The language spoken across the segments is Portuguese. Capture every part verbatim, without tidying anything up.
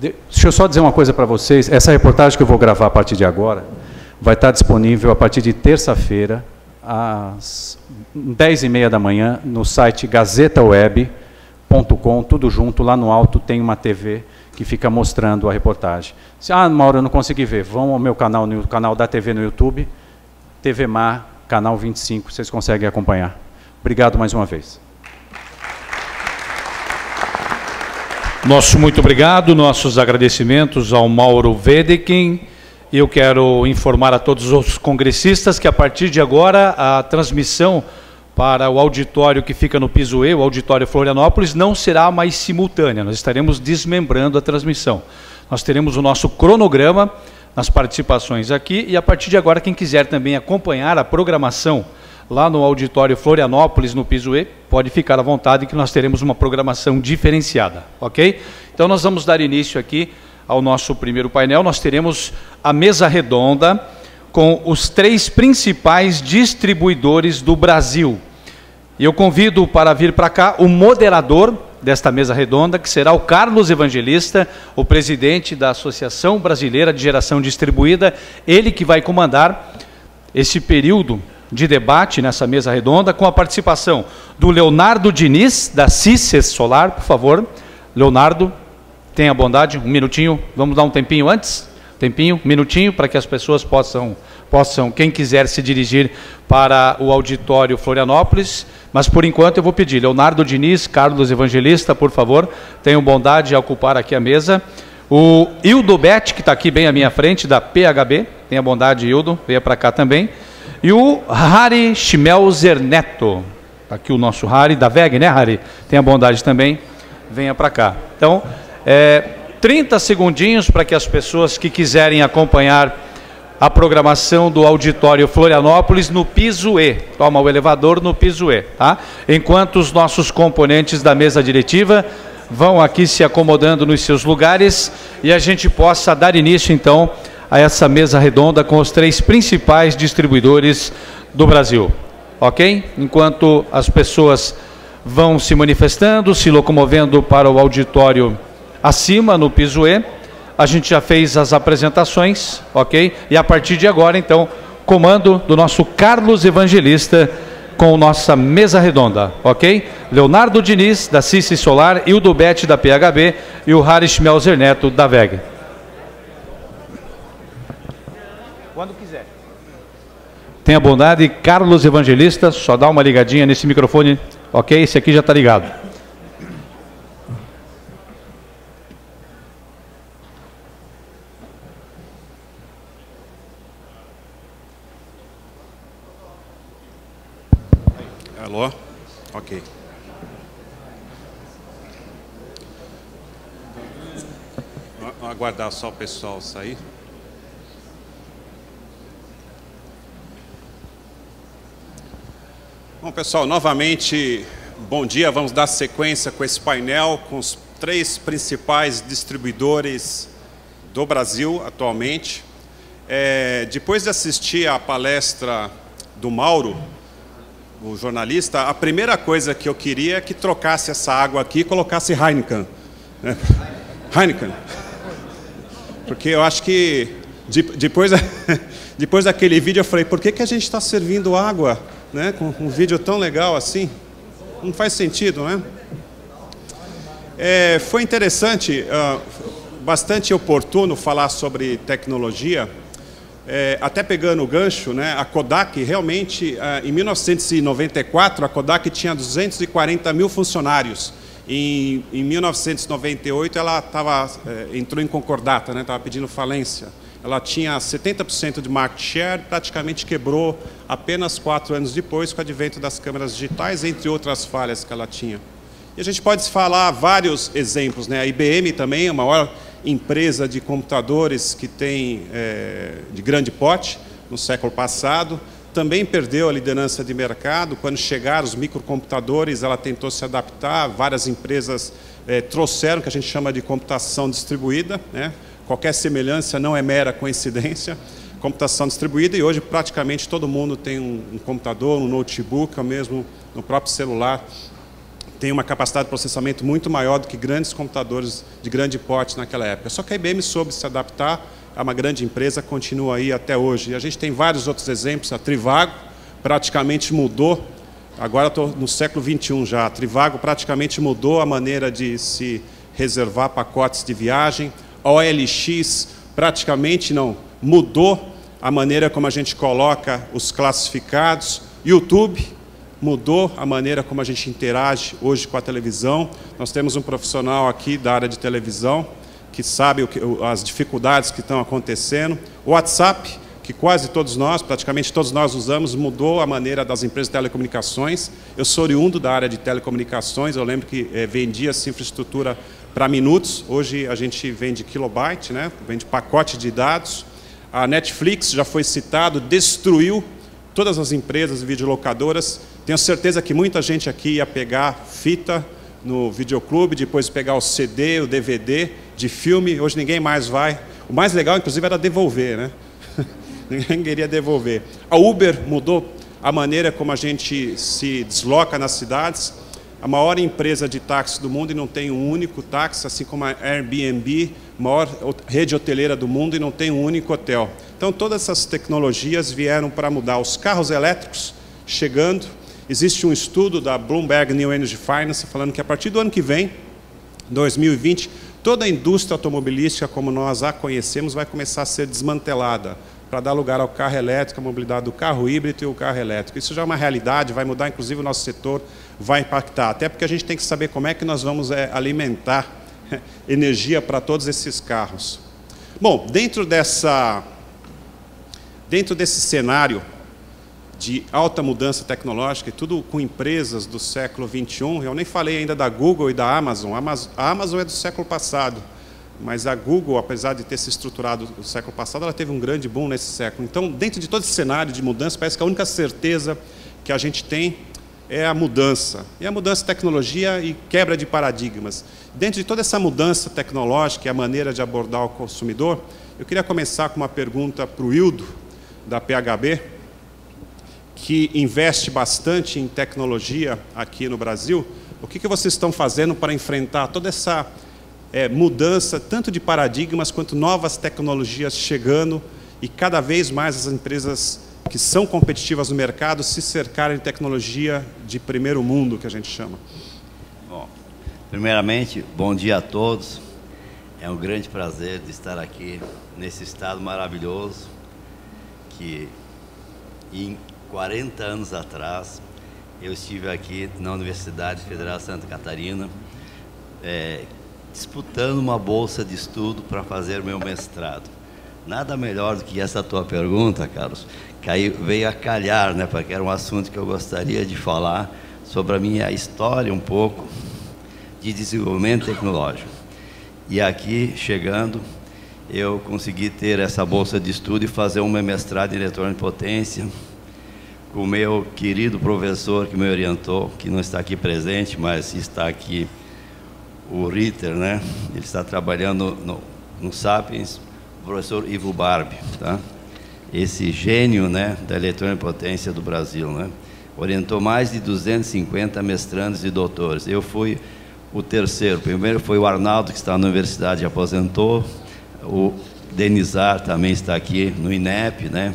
Deixa eu só dizer uma coisa para vocês. Essa reportagem que eu vou gravar a partir de agora vai estar disponível a partir de terça-feira, às dez e meia da manhã, no site gazeta web ponto com, tudo junto. Lá no alto tem uma T V que fica mostrando a reportagem. Se, ah, Mauro, eu não consegui ver. Vão ao meu canal, no canal da T V no YouTube, T V Mar, canal vinte e cinco, vocês conseguem acompanhar. Obrigado mais uma vez. Nosso muito obrigado, nossos agradecimentos ao Mauro Wedekind. Eu quero informar a todos os congressistas que a partir de agora a transmissão para o auditório que fica no piso E, o auditório Florianópolis, não será mais simultânea. Nós estaremos desmembrando a transmissão. Nós teremos o nosso cronograma nas participações aqui e a partir de agora quem quiser também acompanhar a programação lá no auditório Florianópolis, no piso E, pode ficar à vontade que nós teremos uma programação diferenciada, ok? Então nós vamos dar início aqui ao nosso primeiro painel. Nós teremos a mesa redonda com os três principais distribuidores do Brasil. E eu convido para vir para cá o moderador desta mesa redonda, que será o Carlos Evangelista, o presidente da Associação Brasileira de Geração Distribuída, ele que vai comandar esse período de debate nessa mesa redonda, com a participação do Leonardo Diniz, da Cices Solar. Por favor, Leonardo, tenha bondade, um minutinho, vamos dar um tempinho antes? Tempinho, um minutinho, para que as pessoas possam, possam, quem quiser se dirigir para o auditório Florianópolis, mas por enquanto eu vou pedir, Leonardo Diniz, Carlos Evangelista, por favor, tenham bondade de ocupar aqui a mesa. O Hildo Bet, que está aqui bem à minha frente, da P H B, tenha bondade, Hildo, venha para cá também. E o Harry Schmelzer Neto, aqui o nosso Harry, da V E G, né, Harry? Tenha bondade também, venha para cá. Então, é, trinta segundinhos para que as pessoas que quiserem acompanhar a programação do auditório Florianópolis no piso E. Toma o elevador no piso E, tá? Enquanto os nossos componentes da mesa diretiva vão aqui se acomodando nos seus lugares e a gente possa dar início, então, a essa mesa redonda com os três principais distribuidores do Brasil. Ok? Enquanto as pessoas vão se manifestando, se locomovendo para o auditório acima, no piso E, a gente já fez as apresentações, ok? E a partir de agora, então, comando do nosso Carlos Evangelista com nossa mesa redonda, ok? Leonardo Diniz, da Cices Solar, Hildo Bet, da P H B e o Harry Schmelzer Neto, da V E G. Quando quiser. Tenha bondade, Carlos Evangelista, só dá uma ligadinha nesse microfone, ok? Esse aqui já está ligado. Alô? Ok. Vamos aguardar só o pessoal sair. Bom, pessoal, novamente, bom dia. Vamos dar sequência com esse painel, com os três principais distribuidores do Brasil atualmente. É, depois de assistir a palestra do Mauro, o jornalista, a primeira coisa que eu queria é que trocasse essa água aqui e colocasse Heineken. Né? Heineken. Porque eu acho que, de, depois, depois daquele vídeo, eu falei, por que, que a gente está servindo água, né, com um vídeo tão legal assim? Não faz sentido, né? É, foi interessante, uh, bastante oportuno falar sobre tecnologia. É, até pegando o gancho, né, a Kodak realmente, uh, em mil novecentos e noventa e quatro, a Kodak tinha duzentos e quarenta mil funcionários. Em, em mil novecentos e noventa e oito, ela tava, é, entrou em concordata, né, estava pedindo falência. Ela tinha setenta por cento de market share, praticamente quebrou apenas quatro anos depois, com o advento das câmeras digitais, entre outras falhas que ela tinha. E a gente pode falar vários exemplos, né? A I B M também é a maior empresa de computadores que tem é, de grande porte no século passado, também perdeu a liderança de mercado. Quando chegaram os microcomputadores, ela tentou se adaptar, várias empresas é, trouxeram o que a gente chama de computação distribuída, né? Qualquer semelhança não é mera coincidência, computação distribuída, e hoje praticamente todo mundo tem um, um computador, um notebook, ou mesmo no próprio celular, tem uma capacidade de processamento muito maior do que grandes computadores de grande porte naquela época. Só que a I B M soube se adaptar a uma grande empresa, continua aí até hoje. E a gente tem vários outros exemplos. A Trivago praticamente mudou, agora estou no século vinte e um já, a Trivago praticamente mudou a maneira de se reservar pacotes de viagem. A O L X praticamente não mudou a maneira como a gente coloca os classificados. YouTube mudou a maneira como a gente interage hoje com a televisão. Nós temos um profissional aqui da área de televisão que sabe o que, as dificuldades que estão acontecendo. O WhatsApp, que quase todos nós, praticamente todos nós usamos, mudou a maneira das empresas de telecomunicações. Eu sou oriundo da área de telecomunicações, eu lembro que eh, vendia-se infraestrutura para minutos, hoje a gente vende kilobyte, né? Vende pacote de dados. A Netflix, já foi citado, destruiu todas as empresas videolocadoras. Tenho certeza que muita gente aqui ia pegar fita no videoclube, depois pegar o C D, o D V D de filme. Hoje ninguém mais vai. O mais legal, inclusive, era devolver, né? Ninguém queria devolver. A Uber mudou a maneira como a gente se desloca nas cidades. A maior empresa de táxi do mundo e não tem um único táxi, assim como a Airbnb, maior rede hoteleira do mundo e não tem um único hotel. Então, todas essas tecnologias vieram para mudar. Os carros elétricos chegando. Existe um estudo da Bloomberg New Energy Finance falando que a partir do ano que vem, dois mil e vinte, toda a indústria automobilística, como nós a conhecemos, vai começar a ser desmantelada para dar lugar ao carro elétrico, a mobilidade do carro híbrido e o carro elétrico. Isso já é uma realidade, vai mudar, inclusive, o nosso setor, vai impactar. Até porque a gente tem que saber como é que nós vamos é, alimentar energia para todos esses carros. Bom, dentro, dessa, dentro desse cenário de alta mudança tecnológica, e tudo com empresas do século vinte e um, eu nem falei ainda da Google e da Amazon. A Amazon é do século passado, mas a Google, apesar de ter se estruturado no século passado, ela teve um grande boom nesse século. Então, dentro de todo esse cenário de mudança, parece que a única certeza que a gente tem é a mudança. E a mudança de tecnologia e quebra de paradigmas. Dentro de toda essa mudança tecnológica e a maneira de abordar o consumidor, eu queria começar com uma pergunta para o Hildo, da P H B, que investe bastante em tecnologia aqui no Brasil. O que, que vocês estão fazendo para enfrentar toda essa é, mudança, tanto de paradigmas quanto novas tecnologias chegando e cada vez mais as empresas que são competitivas no mercado se cercarem de tecnologia de primeiro mundo, que a gente chama? Bom, primeiramente, bom dia a todos. É um grande prazer de estar aqui nesse estado maravilhoso que em quarenta anos atrás, eu estive aqui na Universidade Federal de Santa Catarina, é, disputando uma bolsa de estudo para fazer meu mestrado. Nada melhor do que essa tua pergunta, Carlos, que aí veio a calhar, né, porque era um assunto que eu gostaria de falar sobre a minha história um pouco de desenvolvimento tecnológico. E aqui, chegando, eu consegui ter essa bolsa de estudo e fazer um mestrado em eletrônica de potência, com o meu querido professor que me orientou, que não está aqui presente, mas está aqui, o Ritter, né? Ele está trabalhando no, no Sapiens, o professor Ivo Barbi, tá? Esse gênio, né, da eletrônica de potência do Brasil, né? Orientou mais de duzentos e cinquenta mestrandos e doutores. Eu fui o terceiro. O primeiro foi o Arnaldo, que está na universidade e aposentou. O Denizar também está aqui no INEP, né?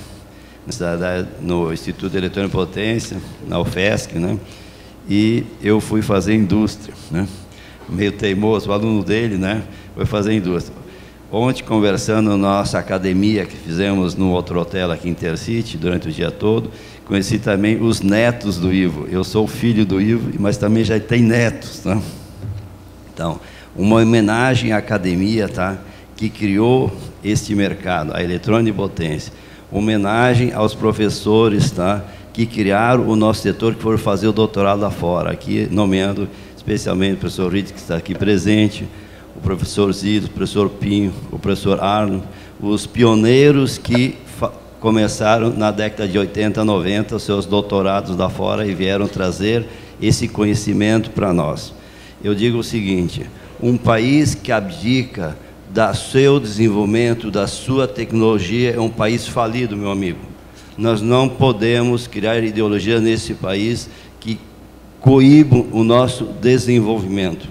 No Instituto de Eletrônica de Potência, na UFESC, né? E eu fui fazer indústria, né? Meio teimoso, o aluno dele, né? Foi fazer indústria. Ontem, conversando na nossa academia que fizemos no outro hotel aqui em Intercity, durante o dia todo, conheci também os netos do Ivo. Eu sou filho do Ivo, mas também já tem netos, tá? Então, uma homenagem à academia, tá? Que criou este mercado, a eletrônica de potência. Homenagem aos professores, tá? Que criaram o nosso setor, que foram fazer o doutorado lá fora, aqui nomeando especialmente o professor Ritt, que está aqui presente, o professor Zido, o professor Pinho, o professor Arno, os pioneiros que começaram na década de oitenta, noventa, os seus doutorados lá fora e vieram trazer esse conhecimento para nós. Eu digo o seguinte, um país que abdica do seu desenvolvimento, da sua tecnologia, é um país falido, meu amigo. Nós não podemos criar ideologia nesse país que coíbam o nosso desenvolvimento.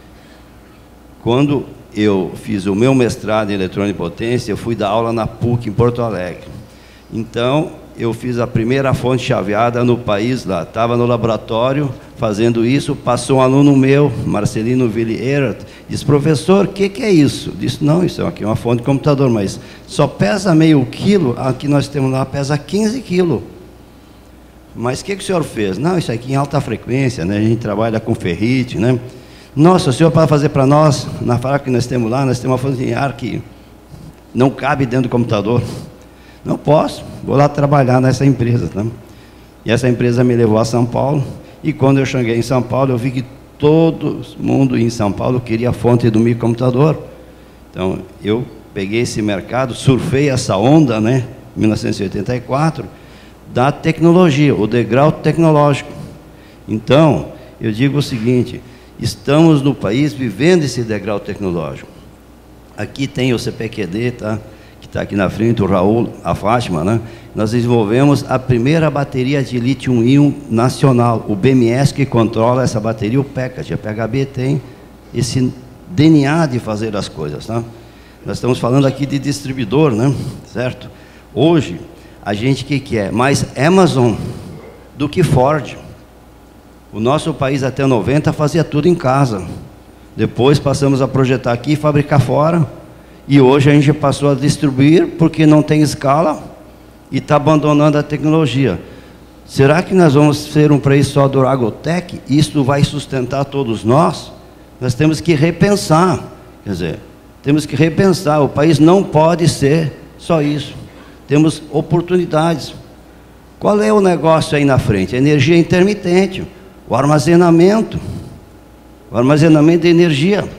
Quando eu fiz o meu mestrado em eletrônica e potência, eu fui dar aula na P U C, em Porto Alegre. Então, eu fiz a primeira fonte chaveada no país lá. Estava no laboratório fazendo isso, passou um aluno meu, Marcelino Vieira, disse, professor, o que, que é isso? Disse, não, isso aqui é uma fonte de computador, mas só pesa meio quilo, aqui nós temos lá, pesa quinze quilos. Mas o que, que o senhor fez? Não, isso aqui em alta frequência, né? A gente trabalha com ferrite, né? Nossa, o senhor pode fazer para nós, na fábrica que nós temos lá, nós temos uma fonte de ar que não cabe dentro do computador. Não posso, vou lá trabalhar nessa empresa. Tá? E essa empresa me levou a São Paulo, e quando eu cheguei em São Paulo, eu vi que todo mundo em São Paulo queria a fonte do microcomputador. Então, eu peguei esse mercado, surfei essa onda, né, em mil novecentos e oitenta e quatro, da tecnologia, o degrau tecnológico. Então, eu digo o seguinte, estamos no país vivendo esse degrau tecnológico. Aqui tem o C P Q D, tá? Que está aqui na frente, o Raul, a Fátima, né? Nós desenvolvemos a primeira bateria de lítio-íon nacional, o B M S que controla essa bateria, o P E C A T. A P H B tem esse D N A de fazer as coisas, tá? Nós estamos falando aqui de distribuidor, né? Certo? Hoje, a gente, o que, que é? Mais Amazon do que Ford. O nosso país, até noventa, fazia tudo em casa. Depois passamos a projetar aqui e fabricar fora. E hoje a gente passou a distribuir porque não tem escala e está abandonando a tecnologia. Será que nós vamos ser um país só do Agrotech? Isso vai sustentar todos nós? Nós temos que repensar. Quer dizer, temos que repensar. O país não pode ser só isso. Temos oportunidades. Qual é o negócio aí na frente? A energia intermitente, o armazenamento, o armazenamento de energia.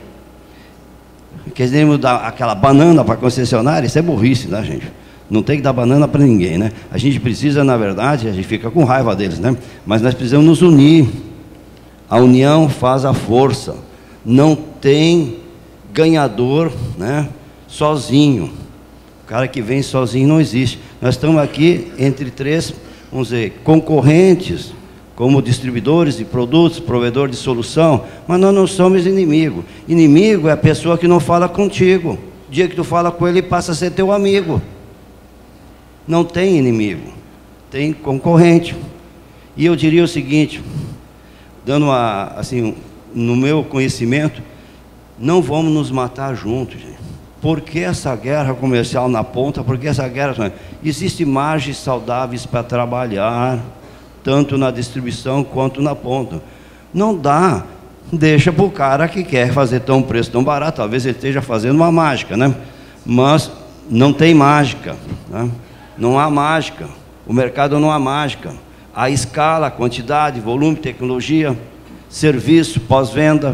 Queremos dar aquela banana para a concessionária, isso é burrice, né, gente? Não tem que dar banana para ninguém, né? A gente precisa, na verdade, a gente fica com raiva deles, né? Mas nós precisamos nos unir. A união faz a força. Não tem ganhador, né, sozinho. O cara que vem sozinho não existe. Nós estamos aqui entre três, vamos dizer, concorrentes, como distribuidores de produtos, provedor de solução, mas nós não somos inimigo. Inimigo é a pessoa que não fala contigo. O dia que tu fala com ele, passa a ser teu amigo. Não tem inimigo, tem concorrente. E eu diria o seguinte, dando uma, assim, no meu conhecimento, não vamos nos matar juntos, gente. Por que essa guerra comercial na ponta? Por que essa guerra... Existem margens saudáveis para trabalhar, tanto na distribuição quanto na ponta. Não dá, deixa para o cara que quer fazer tão preço tão barato, talvez ele esteja fazendo uma mágica, né? Mas não tem mágica, né? Não há mágica, o mercado não há mágica. Há escala, quantidade, volume, tecnologia, serviço, pós-venda.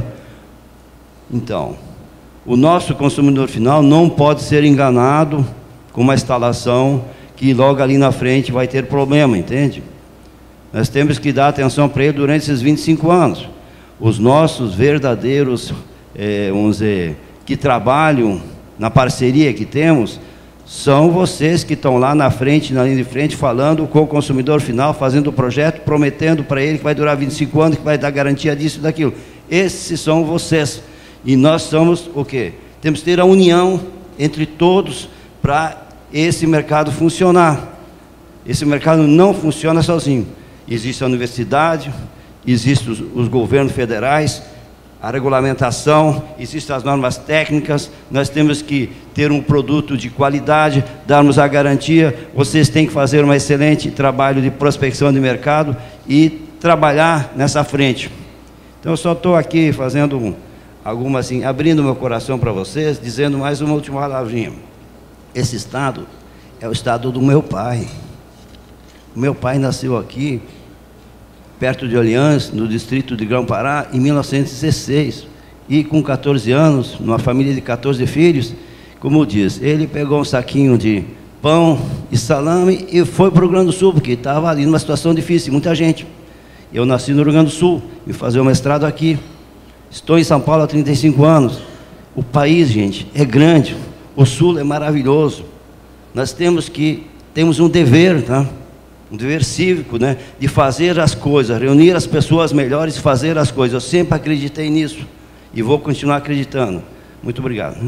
Então, o nosso consumidor final não pode ser enganado com uma instalação que logo ali na frente vai ter problema, entende? Nós temos que dar atenção para ele durante esses vinte e cinco anos. Os nossos verdadeiros, é, vamos dizer, que trabalham na parceria que temos, são vocês que estão lá na frente, na linha de frente, falando com o consumidor final, fazendo o projeto, prometendo para ele que vai durar vinte e cinco anos, que vai dar garantia disso e daquilo. Esses são vocês. E nós somos o quê? Temos que ter a união entre todos para esse mercado funcionar. Esse mercado não funciona sozinho. Existe a universidade, existem os, os governos federais, a regulamentação, existem as normas técnicas, nós temos que ter um produto de qualidade, darmos a garantia, vocês têm que fazer um excelente trabalho de prospecção de mercado e trabalhar nessa frente. Então, eu só estou aqui fazendo um, alguma assim, abrindo meu coração para vocês, dizendo mais uma última palavrinha. Esse estado é o estado do meu pai. O meu pai nasceu aqui, perto de Orleans, no distrito de Grão-Pará, em mil novecentos e dezesseis. E com quatorze anos, numa família de quatorze filhos, como diz, ele pegou um saquinho de pão e salame e foi para o Rio Grande do Sul, porque estava ali numa situação difícil, muita gente. Eu nasci no Rio Grande do Sul, e fazer o mestrado aqui. Estou em São Paulo há trinta e cinco anos. O país, gente, é grande. O Sul é maravilhoso. Nós temos que, temos um dever, tá? um dever cívico, né, de fazer as coisas, reunir as pessoas melhores e fazer as coisas. Eu sempre acreditei nisso e vou continuar acreditando. Muito obrigado.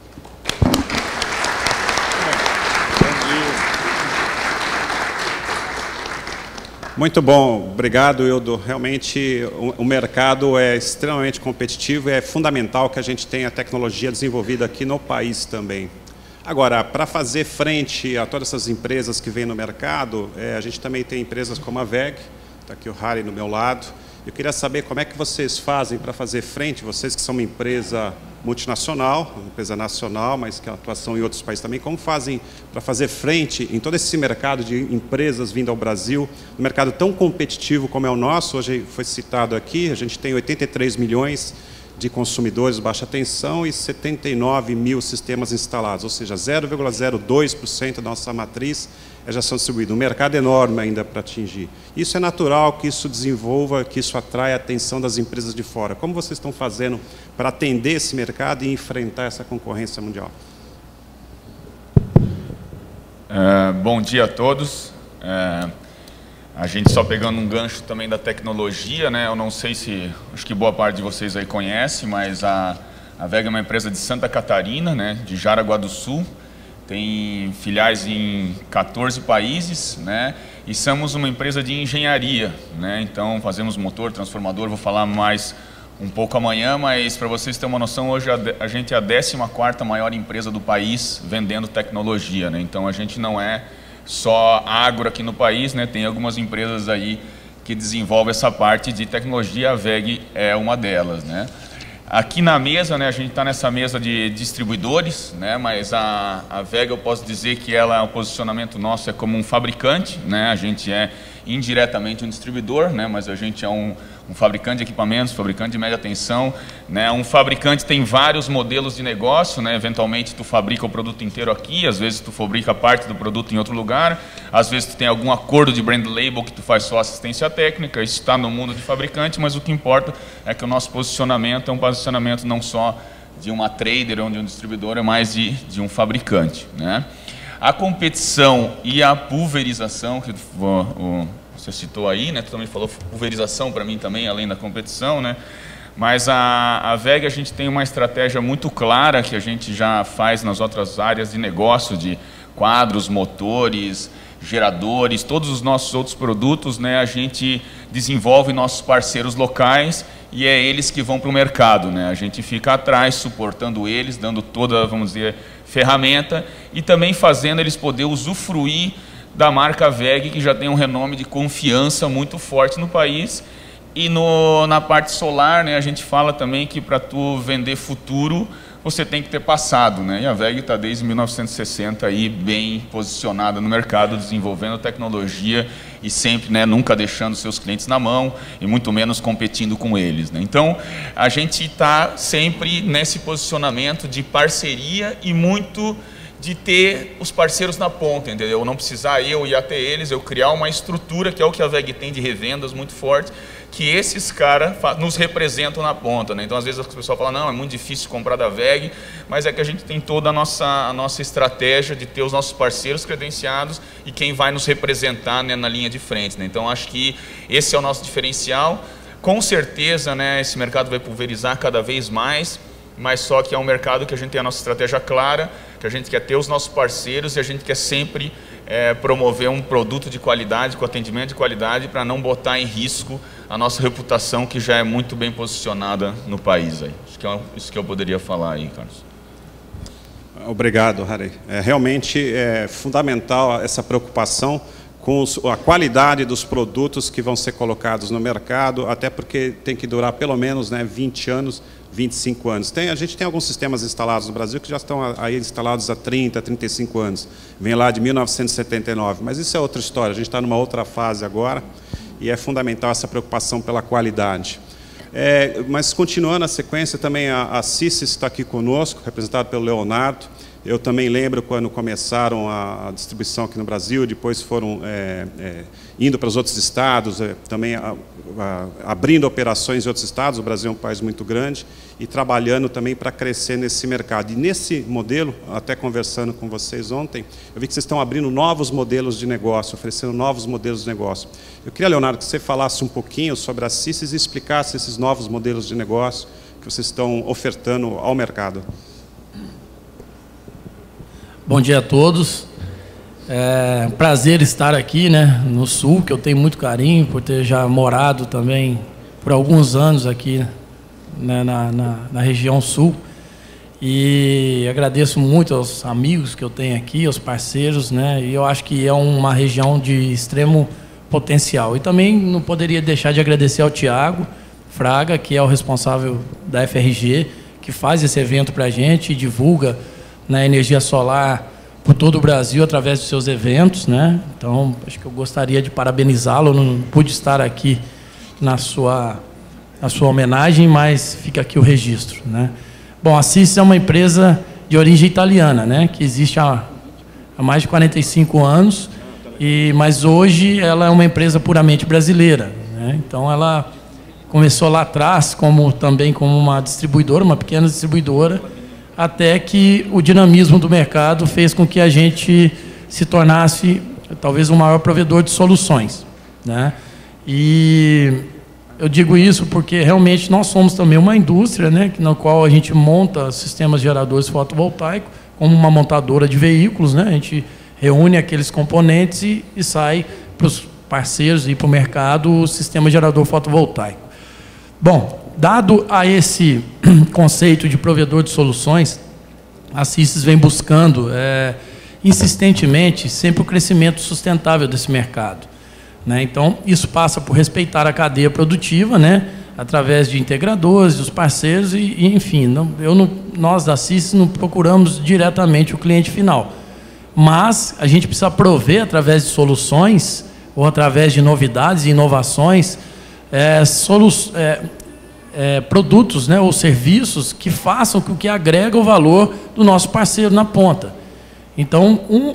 Muito bom, obrigado, Ildo. Realmente o, o mercado é extremamente competitivo e é fundamental que a gente tenha tecnologia desenvolvida aqui no país também. Agora, para fazer frente a todas essas empresas que vêm no mercado, é, a gente também tem empresas como a V E G, está aqui o Harry do meu lado. Eu queria saber como é que vocês fazem para fazer frente, vocês que são uma empresa multinacional, uma empresa nacional, mas que tem atuação em outros países também, como fazem para fazer frente em todo esse mercado de empresas vindo ao Brasil, um mercado tão competitivo como é o nosso. Hoje foi citado aqui, a gente tem oitenta e três milhões de consumidores de baixa tensão e setenta e nove mil sistemas instalados, ou seja, zero vírgula zero dois por cento da nossa matriz é gestão distribuída. Um mercado enorme ainda para atingir. Isso é natural que isso desenvolva, que isso atraia a atenção das empresas de fora. Como vocês estão fazendo para atender esse mercado e enfrentar essa concorrência mundial? Uh, bom dia a todos. Uh, a gente só pegando um gancho também da tecnologia, né? Eu não sei se, acho que boa parte de vocês aí conhece, mas a, a V E G é uma empresa de Santa Catarina, né? De Jaraguá do Sul. Tem filiais em quatorze países, né? E somos uma empresa de engenharia, né? Então fazemos motor, transformador, vou falar mais um pouco amanhã, mas para vocês terem uma noção, hoje a, a gente é a décima quarta maior empresa do país vendendo tecnologia, né? Então a gente não é só agro aqui no país, né? Tem algumas empresas aí que desenvolvem essa parte de tecnologia, a V E G é uma delas, né? Aqui na mesa, né, a gente está nessa mesa de distribuidores, né, mas a, a V E G eu posso dizer que ela, o posicionamento nosso é como um fabricante, né, a gente é indiretamente um distribuidor, né, mas a gente é um, um fabricante de equipamentos, fabricante de média tensão, né, um fabricante tem vários modelos de negócio, né, eventualmente tu fabrica o produto inteiro aqui, às vezes tu fabrica parte do produto em outro lugar, às vezes tu tem algum acordo de brand label que tu faz só assistência técnica, isso está no mundo de fabricante, mas o que importa é que o nosso posicionamento é um posicionamento não só de uma trader ou de um distribuidor, é mais de, de um fabricante, né. A competição e a pulverização, que o, o, você citou aí, né? Tu também falou pulverização para mim também, além da competição, né? Mas a, a V E G, a gente tem uma estratégia muito clara que a gente já faz nas outras áreas de negócio, de quadros, motores, geradores, todos os nossos outros produtos, né? A gente desenvolve nossos parceiros locais e é eles que vão para o mercado, né? A gente fica atrás, suportando eles, dando toda, vamos dizer, ferramenta e também fazendo eles poder usufruir da marca V E G, que já tem um renome de confiança muito forte no país. E no, na parte solar, né, a gente fala também que para tu vender futuro, você tem que ter passado, né? E a V E G está desde mil novecentos e sessenta aí bem posicionada no mercado, desenvolvendo tecnologia e sempre, né, nunca deixando seus clientes na mão e muito menos competindo com eles, né? Então, a gente está sempre nesse posicionamento de parceria e muito de ter os parceiros na ponta, entendeu? Não precisar eu ir até eles, eu criar uma estrutura, que é o que a V E G tem de revendas muito forte, que esses caras nos representam na ponta, né? Então, às vezes, o pessoal fala, não, é muito difícil comprar da V E G, mas é que a gente tem toda a nossa, a nossa estratégia de ter os nossos parceiros credenciados e quem vai nos representar, né, na linha de frente, né? Então, acho que esse é o nosso diferencial. Com certeza, né, esse mercado vai pulverizar cada vez mais, mas só que é um mercado que a gente tem a nossa estratégia clara, que a gente quer ter os nossos parceiros e a gente quer sempre é, promover um produto de qualidade, com atendimento de qualidade, para não botar em risco a nossa reputação, que já é muito bem posicionada no país. Aí. Acho que é isso que eu poderia falar aí, Carlos. Obrigado, Harry. É, realmente é fundamental essa preocupação com os, a qualidade dos produtos que vão ser colocados no mercado, até porque tem que durar pelo menos, né, vinte anos, vinte e cinco anos. Tem, a gente tem alguns sistemas instalados no Brasil que já estão aí instalados há trinta, trinta e cinco anos. Vem lá de mil novecentos e setenta e nove, mas isso é outra história. A gente está numa outra fase agora e é fundamental essa preocupação pela qualidade. É, mas continuando a sequência, também a, a C I S está aqui conosco, representada pelo Leonardo. Eu também lembro quando começaram a distribuição aqui no Brasil, depois foram é, é, indo para os outros estados, é, também a, a, abrindo operações em outros estados. O Brasil é um país muito grande e trabalhando também para crescer nesse mercado. E nesse modelo, até conversando com vocês ontem, eu vi que vocês estão abrindo novos modelos de negócio, oferecendo novos modelos de negócio. Eu queria, Leonardo, que você falasse um pouquinho sobre a CISIS e explicasse esses novos modelos de negócio que vocês estão ofertando ao mercado. Bom dia a todos. É um prazer estar aqui, né, no Sul, que eu tenho muito carinho, por ter já morado também por alguns anos aqui, né, na, na, na região Sul. E agradeço muito aos amigos que eu tenho aqui, aos parceiros, né, e eu acho que é uma região de extremo potencial. E também não poderia deixar de agradecer ao Tiago Fraga, que é o responsável da F R G, que faz esse evento para a gente e divulga na energia solar por todo o Brasil através dos seus eventos, né? Então, acho que eu gostaria de parabenizá-lo. Não pude estar aqui na sua, na sua homenagem, mas fica aqui o registro, né? Bom, a CISIS é uma empresa de origem italiana, né? Que existe há, há mais de quarenta e cinco anos, e, mas hoje ela é uma empresa puramente brasileira, né? Então, ela começou lá atrás como, também como uma distribuidora, uma pequena distribuidora, até que o dinamismo do mercado fez com que a gente se tornasse talvez o maior provedor de soluções, né? E eu digo isso porque realmente nós somos também uma indústria, né, na qual a gente monta sistemas geradores fotovoltaicos, como uma montadora de veículos, né? A gente reúne aqueles componentes e, e sai para os parceiros e para o mercado o sistema gerador fotovoltaico. Bom, dado a esse conceito de provedor de soluções, a CISIS vem buscando é, insistentemente sempre o crescimento sustentável desse mercado, né? Então, isso passa por respeitar a cadeia produtiva, né, através de integradores, dos parceiros, e, e enfim, não, eu não, nós da CISIS não procuramos diretamente o cliente final, mas a gente precisa prover, através de soluções, ou através de novidades e inovações, É, solu é, é, produtos, né, ou serviços que façam com que agrega o valor do nosso parceiro na ponta. Então, um,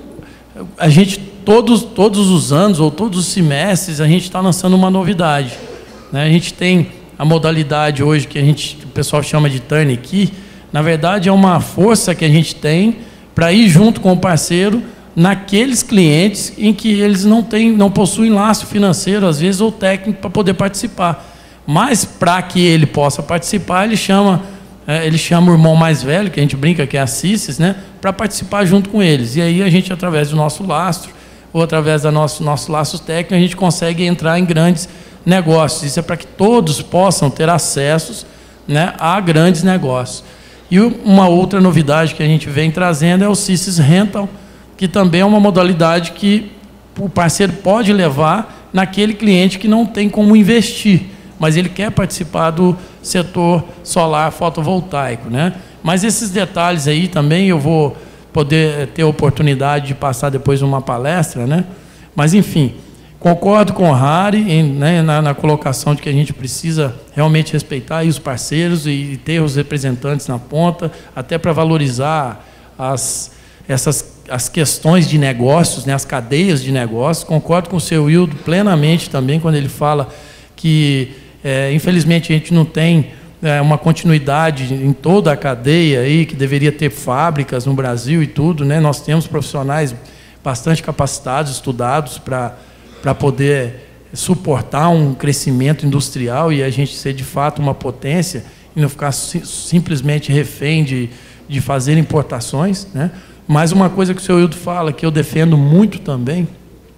a gente, todos, todos os anos, ou todos os semestres, a gente está lançando uma novidade, né? A gente tem a modalidade hoje que a gente, o pessoal chama de turnkey. Na verdade, é uma força que a gente tem para ir junto com o parceiro naqueles clientes em que eles não têm, não possuem laço financeiro, às vezes, ou técnico para poder participar. Mas, para que ele possa participar, ele chama, é, ele chama o irmão mais velho, que a gente brinca que é a CISIS, né, para participar junto com eles. E aí a gente, através do nosso lastro, ou através do nosso, nosso laço técnico, a gente consegue entrar em grandes negócios. Isso é para que todos possam ter acesso, né, a grandes negócios. E uma outra novidade que a gente vem trazendo é o CISIS Rental, que também é uma modalidade que o parceiro pode levar naquele cliente que não tem como investir, mas ele quer participar do setor solar fotovoltaico, né? Mas esses detalhes aí também eu vou poder ter a oportunidade de passar depois uma palestra, né? Mas, enfim, concordo com o Harry, em, né, na, na colocação de que a gente precisa realmente respeitar aí os parceiros e, e ter os representantes na ponta, até para valorizar as, essas as questões de negócios, né, as cadeias de negócios. Concordo com o seu Wildo plenamente também, quando ele fala que, é, infelizmente, a gente não tem é, uma continuidade em toda a cadeia, aí, que deveria ter fábricas no Brasil e tudo, né? Nós temos profissionais bastante capacitados, estudados, para para poder suportar um crescimento industrial e a gente ser, de fato, uma potência e não ficar si, simplesmente refém de, de fazer importações, né? Mas uma coisa que o senhor Hildo fala, que eu defendo muito também,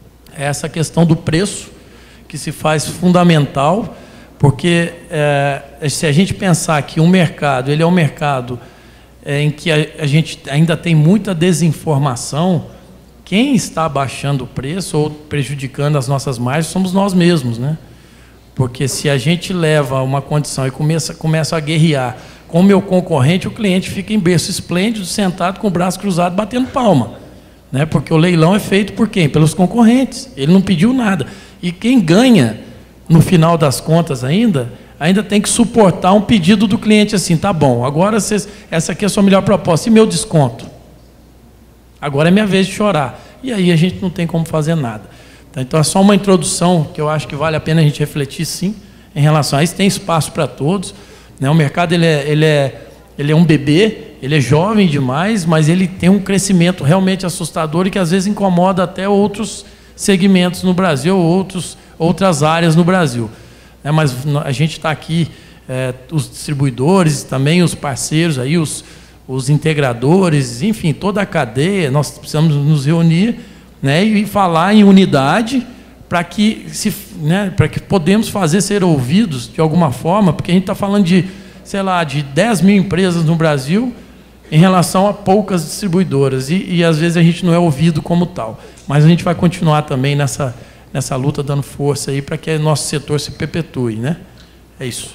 é essa questão do preço, que se faz fundamental, porque é, se a gente pensar que um mercado, ele é um mercado é, em que a, a gente ainda tem muita desinformação, quem está baixando o preço ou prejudicando as nossas margens somos nós mesmos, né? Porque se a gente leva uma condição e começa, começa a guerrear com o meu concorrente, o cliente fica em berço esplêndido, sentado com o braço cruzado, batendo palma, né? Porque o leilão é feito por quem? Pelos concorrentes. Ele não pediu nada. E quem ganha, no final das contas ainda, ainda tem que suportar um pedido do cliente assim, tá bom, agora vocês, essa aqui é a sua melhor proposta, e meu desconto? agora é minha vez de chorar. E aí a gente não tem como fazer nada. Então é só uma introdução que eu acho que vale a pena a gente refletir, sim, em relação a isso. Tem espaço para todos, né? O mercado ele é, ele, é, ele é um bebê, ele é jovem demais, mas ele tem um crescimento realmente assustador e que às vezes incomoda até outros segmentos no Brasil, outros, outras áreas no Brasil. É, mas a gente está aqui, é, os distribuidores, também os parceiros, aí, os, os integradores, enfim, toda a cadeia, nós precisamos nos reunir, né, e falar em unidade para que, se, né, para que podemos fazer ser ouvidos de alguma forma, porque a gente está falando de, sei lá, de dez mil empresas no Brasil em relação a poucas distribuidoras, e, e às vezes a gente não é ouvido como tal. Mas a gente vai continuar também nessa, nessa luta, dando força aí para que o nosso setor se perpetue, né? É isso.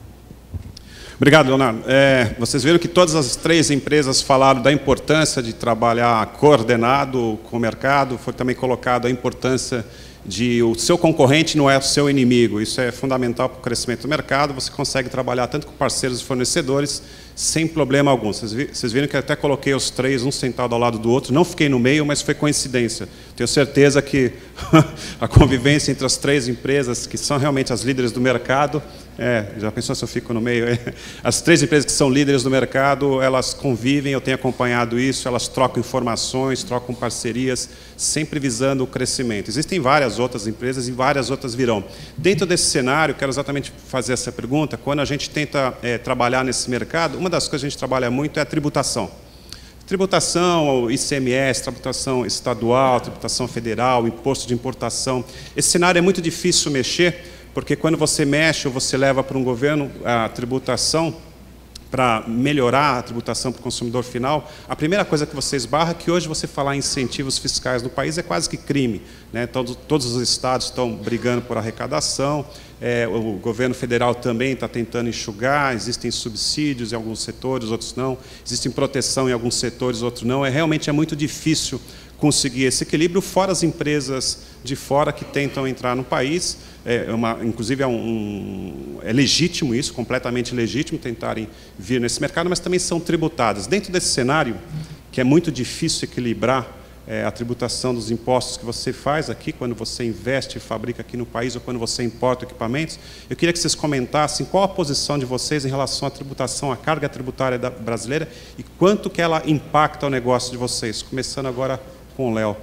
Obrigado, Leonardo. É, vocês viram que todas as três empresas falaram da importância de trabalhar coordenado com o mercado, foi também colocado a importância de o seu concorrente não é o seu inimigo. Isso é fundamental para o crescimento do mercado. Você consegue trabalhar tanto com parceiros e fornecedores sem problema algum. Vocês, vi, vocês viram que eu até coloquei os três, um sentado ao lado do outro. Não fiquei no meio, mas foi coincidência. Tenho certeza que a convivência entre as três empresas, que são realmente as líderes do mercado, é, já pensou se eu fico no meio? É. As três empresas que são líderes do mercado, elas convivem, eu tenho acompanhado isso, elas trocam informações, trocam parcerias, sempre visando o crescimento. Existem várias outras empresas e várias outras virão. Dentro desse cenário, quero exatamente fazer essa pergunta, quando a gente tenta é, trabalhar nesse mercado, uma das coisas que a gente trabalha muito é a tributação. Tributação, I C M S, tributação estadual, tributação federal, imposto de importação. Esse cenário é muito difícil mexer, porque quando você mexe ou você leva para um governo a tributação, para melhorar a tributação para o consumidor final, a primeira coisa que você esbarra é que hoje você falar em incentivos fiscais no país é quase que crime, né? Todos, todos os estados estão brigando por arrecadação, é, o governo federal também está tentando enxugar, existem subsídios em alguns setores, outros não, existe proteção em alguns setores, outros não. É, realmente é muito difícil conseguir esse equilíbrio, fora as empresas de fora que tentam entrar no país. É uma, inclusive é, um, é legítimo isso, completamente legítimo tentarem vir nesse mercado, mas também são tributadas. Dentro desse cenário, que é muito difícil equilibrar é, a tributação dos impostos que você faz aqui, quando você investe e fabrica aqui no país, ou quando você importa equipamentos, eu queria que vocês comentassem qual a posição de vocês em relação à tributação, à carga tributária da, brasileira, e quanto que ela impacta o negócio de vocês, começando agora com o Léo.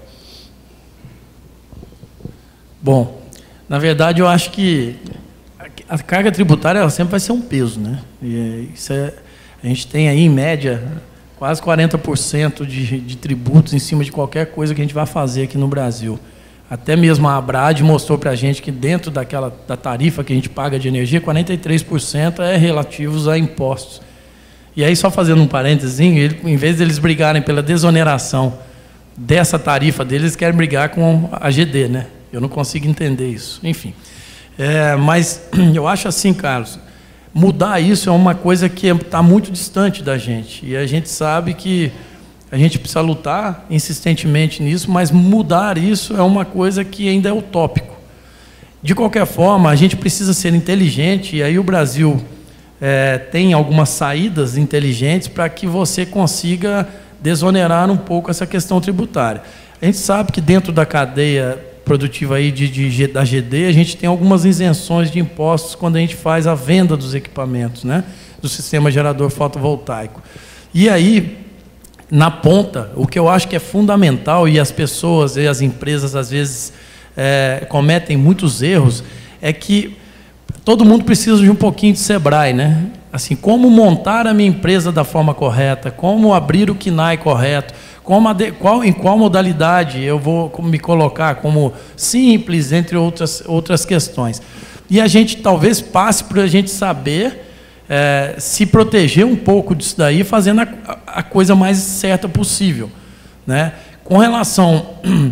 Bom, na verdade, eu acho que a carga tributária ela sempre vai ser um peso, né? E isso é, a gente tem aí, em média, quase quarenta por cento de, de tributos em cima de qualquer coisa que a gente vai fazer aqui no Brasil. Até mesmo a Abrad mostrou para a gente que dentro daquela, da tarifa que a gente paga de energia, quarenta e três por cento é relativos a impostos. E aí, só fazendo um parênteses, ele, em vez de eles brigarem pela desoneração dessa tarifa deles, eles querem brigar com a G D, né? Eu não consigo entender isso. Enfim. É, mas eu acho assim, Carlos, mudar isso é uma coisa que está muito distante da gente. E a gente sabe que a gente precisa lutar insistentemente nisso, mas mudar isso é uma coisa que ainda é utópico. De qualquer forma, a gente precisa ser inteligente, e aí o Brasil é, tem algumas saídas inteligentes para que você consiga desonerar um pouco essa questão tributária. A gente sabe que dentro da cadeia produtiva aí de, de, da G D, a gente tem algumas isenções de impostos quando a gente faz a venda dos equipamentos, né, do sistema gerador fotovoltaico. E aí, na ponta, o que eu acho que é fundamental, e as pessoas e as empresas, às vezes, é, cometem muitos erros, é que todo mundo precisa de um pouquinho de Sebrae, né? Assim, como montar a minha empresa da forma correta, como abrir o C N A I correto, Como qual, em qual modalidade eu vou me colocar como simples, entre outras, outras questões. E a gente talvez passe por a gente saber é, se proteger um pouco disso daí, fazendo a, a coisa mais certa possível, né? Com relação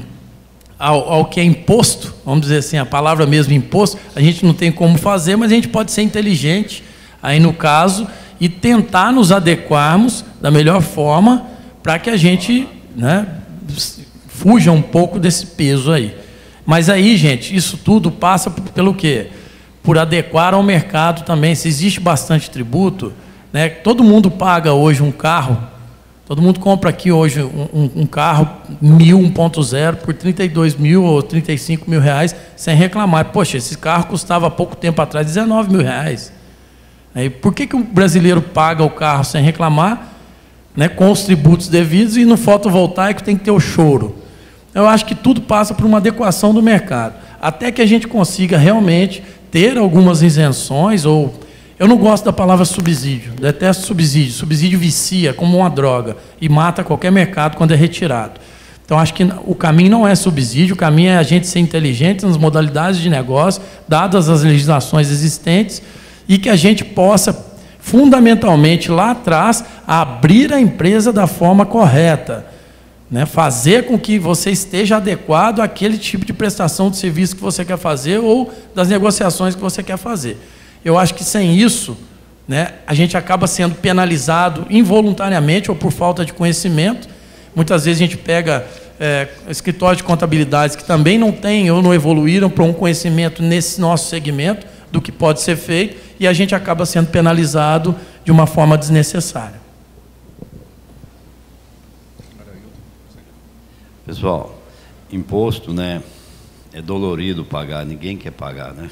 ao, ao que é imposto, vamos dizer assim, a palavra mesmo imposto, a gente não tem como fazer, mas a gente pode ser inteligente, aí no caso, e tentar nos adequarmos da melhor forma para que a gente, né, fuja um pouco desse peso aí. Mas aí, gente, isso tudo passa pelo quê? Por adequar ao mercado também. Se existe bastante tributo, né, todo mundo paga hoje um carro, Todo mundo compra aqui hoje um, um, um carro mil, um ponto zero, por trinta e dois mil ou trinta e cinco mil reais, sem reclamar. Poxa, esse carro custava há pouco tempo atrás dezenove mil reais. Aí, por que, que o brasileiro paga o carro sem reclamar, né, com os tributos devidos, e no fotovoltaico tem que ter o choro? Eu acho que tudo passa por uma adequação do mercado, até que a gente consiga realmente ter algumas isenções, ou... Eu não gosto da palavra subsídio, detesto subsídio. Subsídio vicia como uma droga e mata qualquer mercado quando é retirado. Então, acho que o caminho não é subsídio, o caminho é a gente ser inteligente nas modalidades de negócio, dadas as legislações existentes, e que a gente possa, fundamentalmente, lá atrás, abrir a empresa da forma correta, né? Fazer com que você esteja adequado àquele tipo de prestação de serviço que você quer fazer ou das negociações que você quer fazer. Eu acho que sem isso, né, a gente acaba sendo penalizado involuntariamente ou por falta de conhecimento. Muitas vezes a gente pega é, escritórios de contabilidade que também não têm ou não evoluíram para um conhecimento nesse nosso segmento do que pode ser feito, e a gente acaba sendo penalizado de uma forma desnecessária. Pessoal, imposto, né, é dolorido pagar, ninguém quer pagar, né?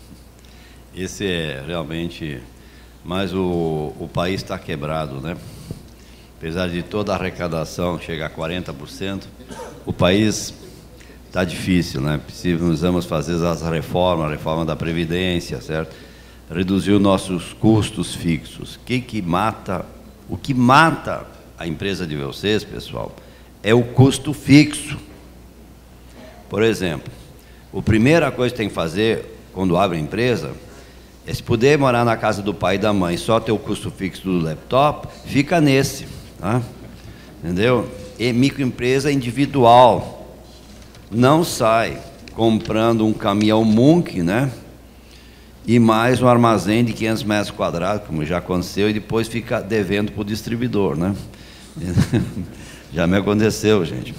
Esse é realmente... Mas o, o país está quebrado, né? Apesar de toda a arrecadação chegar a quarenta por cento, o país está difícil, né? Precisamos fazer as reformas, a reforma da Previdência, certo? Reduzir os nossos custos fixos. O que que mata, o que mata a empresa de vocês, pessoal, é o custo fixo. Por exemplo, a primeira coisa que tem que fazer quando abre a empresa é, se puder morar na casa do pai e da mãe, só ter o custo fixo do laptop, fica nesse, tá? Entendeu? E microempresa individual, não sai comprando um caminhão Munk, né? E mais um armazém de quinhentos metros quadrados, como já aconteceu, e depois fica devendo para o distribuidor, né? Já me aconteceu, gente.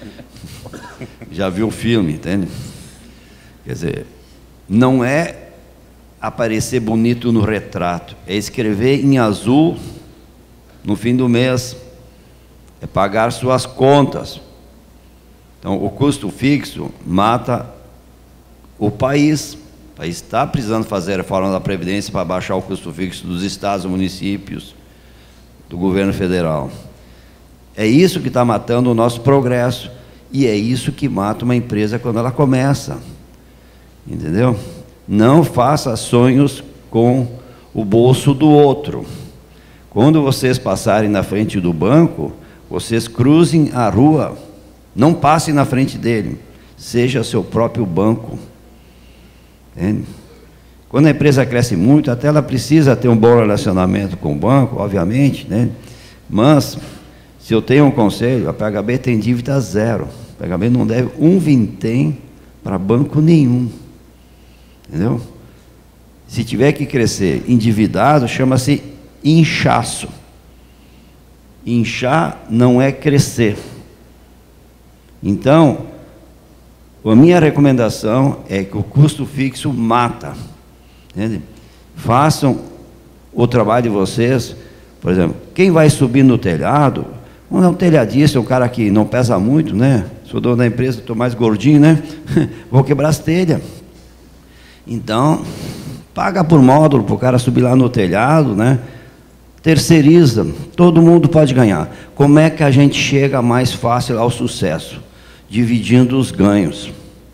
Já viu o filme, entende? Quer dizer, não é aparecer bonito no retrato, é escrever em azul no fim do mês, é pagar suas contas. Então, o custo fixo mata o país. O país está precisando fazer a reforma da Previdência para baixar o custo fixo dos estados, municípios, do governo federal. É isso que está matando o nosso progresso, e é isso que mata uma empresa quando ela começa. Entendeu? Não faça sonhos com o bolso do outro. Quando vocês passarem na frente do banco, vocês cruzem a rua, não passem na frente dele, seja seu próprio banco. Entende? Quando a empresa cresce muito, até ela precisa ter um bom relacionamento com o banco, obviamente, né? Mas, se eu tenho um conselho, a P H B tem dívida zero. A P H B não deve um vintém para banco nenhum. Entendeu? Se tiver que crescer endividado, chama-se inchaço. Inchar não é crescer. Então, a minha recomendação é que o custo fixo mata. Entende? Façam o trabalho de vocês. Por exemplo, quem vai subir no telhado, não é um telhadista, é um cara que não pesa muito, né? Sou dono da empresa, estou mais gordinho, né? Vou quebrar as telhas. Então, paga por módulo para o cara subir lá no telhado, né? Terceiriza, todo mundo pode ganhar. Como é que a gente chega mais fácil ao sucesso? Dividindo os ganhos.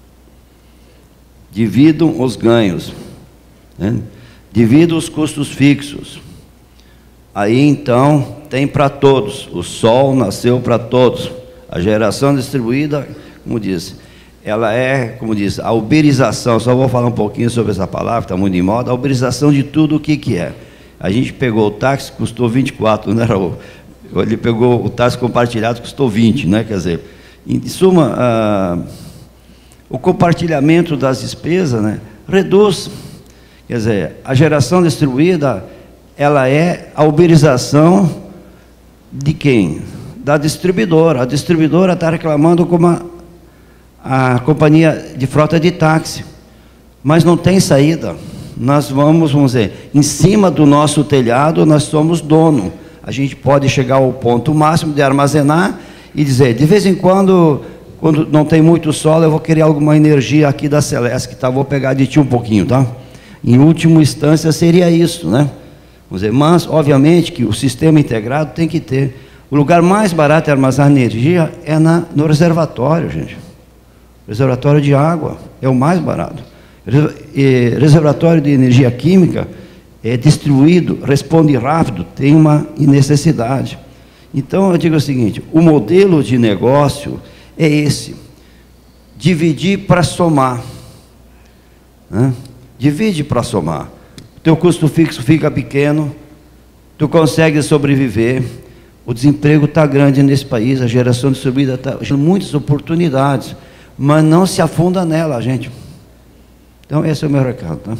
Dividam os ganhos, né? Dividam os custos fixos. Aí, então, tem para todos. O sol nasceu para todos. A geração distribuída, como disse, ela é, como diz, a uberização. Só vou falar um pouquinho sobre essa palavra, está muito em moda. A uberização de tudo o que, que é. A gente pegou o táxi, custou vinte e quatro, não era o... Ele pegou o táxi compartilhado, custou vinte, né? Quer dizer, em suma, ah, o compartilhamento das despesas, né, reduz. Quer dizer, a geração distribuída, ela é a uberização de quem? Da distribuidora. A distribuidora está reclamando como a, a companhia de frota de táxi, mas não tem saída. Nós vamos, vamos dizer, em cima do nosso telhado, nós somos dono. a gente pode chegar ao ponto máximo de armazenar e dizer, de vez em quando, quando não tem muito sol, eu vou querer alguma energia aqui da Celesc, tá? Vou pegar de ti um pouquinho, tá? Em última instância seria isso, né? Vamos dizer, mas, obviamente, que o sistema integrado tem que ter. O lugar mais barato de armazenar energia é na, no reservatório, gente. Reservatório de água é o mais barato. E reservatório de energia química é distribuído, responde rápido, tem uma necessidade. Então, eu digo o seguinte, o modelo de negócio é esse, dividir para somar. Né? Divide para somar. O teu custo fixo fica pequeno, tu consegue sobreviver, o desemprego está grande nesse país, a geração de subida está gerando muitas oportunidades, mas não se afunda nela, gente. Então, esse é o meu recado. Tá?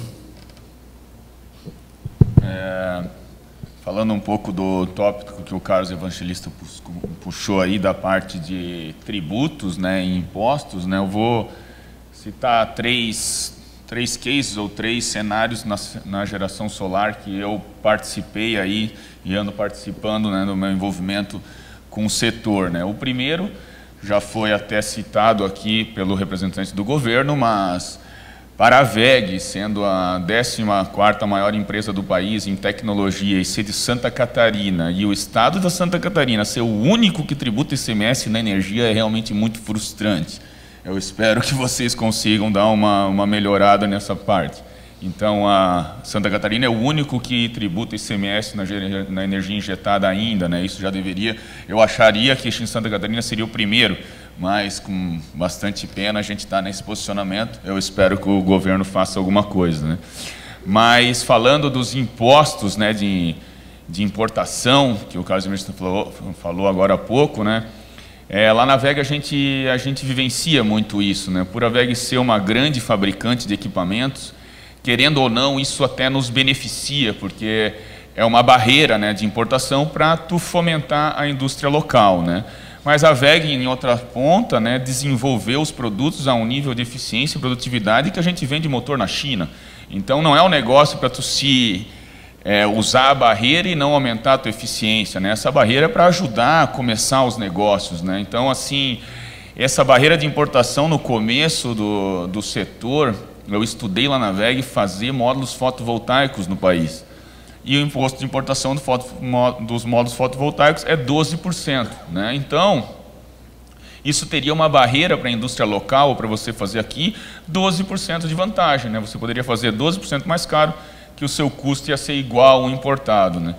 É, falando um pouco do tópico que o Carlos Evangelista puxou aí, da parte de tributos, né, e impostos, né, eu vou citar três, três cases ou três cenários na, na geração solar que eu participei aí e ando participando, né, no meu envolvimento com o setor. Né. O primeiro já foi até citado aqui pelo representante do governo, mas para a V E G, sendo a décima quarta maior empresa do país em tecnologia e ser de Santa Catarina, e o estado da Santa Catarina ser o único que tributa I C M S na energia, é realmente muito frustrante. Eu espero que vocês consigam dar uma, uma melhorada nessa parte. Então, a Santa Catarina é o único que tributa I C M S na, na energia injetada ainda, né? Isso já deveria, eu acharia que em Santa Catarina seria o primeiro, mas com bastante pena a gente está nesse posicionamento. Eu espero que o governo faça alguma coisa, né? Mas falando dos impostos, né, de, de importação, que o Carlos Evangelista falou, falou agora há pouco, né? É, lá na V E G a gente, a gente vivencia muito isso, né? Por a V E G ser uma grande fabricante de equipamentos, querendo ou não, isso até nos beneficia, porque é uma barreira, né, de importação para tu fomentar a indústria local, né? Mas a V E G, em outra ponta, né, desenvolveu os produtos a um nível de eficiência e produtividade que a gente vende motor na China. Então, não é um negócio para tu se é, usar a barreira e não aumentar a tua eficiência, né? Essa barreira é para ajudar a começar os negócios, né? Então, assim, essa barreira de importação no começo do, do setor, eu estudei lá na V E G fazer módulos fotovoltaicos no país. E o imposto de importação do foto, dos módulos fotovoltaicos é doze por cento. Né? Então, isso teria uma barreira para a indústria local, para você fazer aqui, doze por cento de vantagem. Né? Você poderia fazer doze por cento mais caro, que o seu custo ia ser igual ao importado. Né?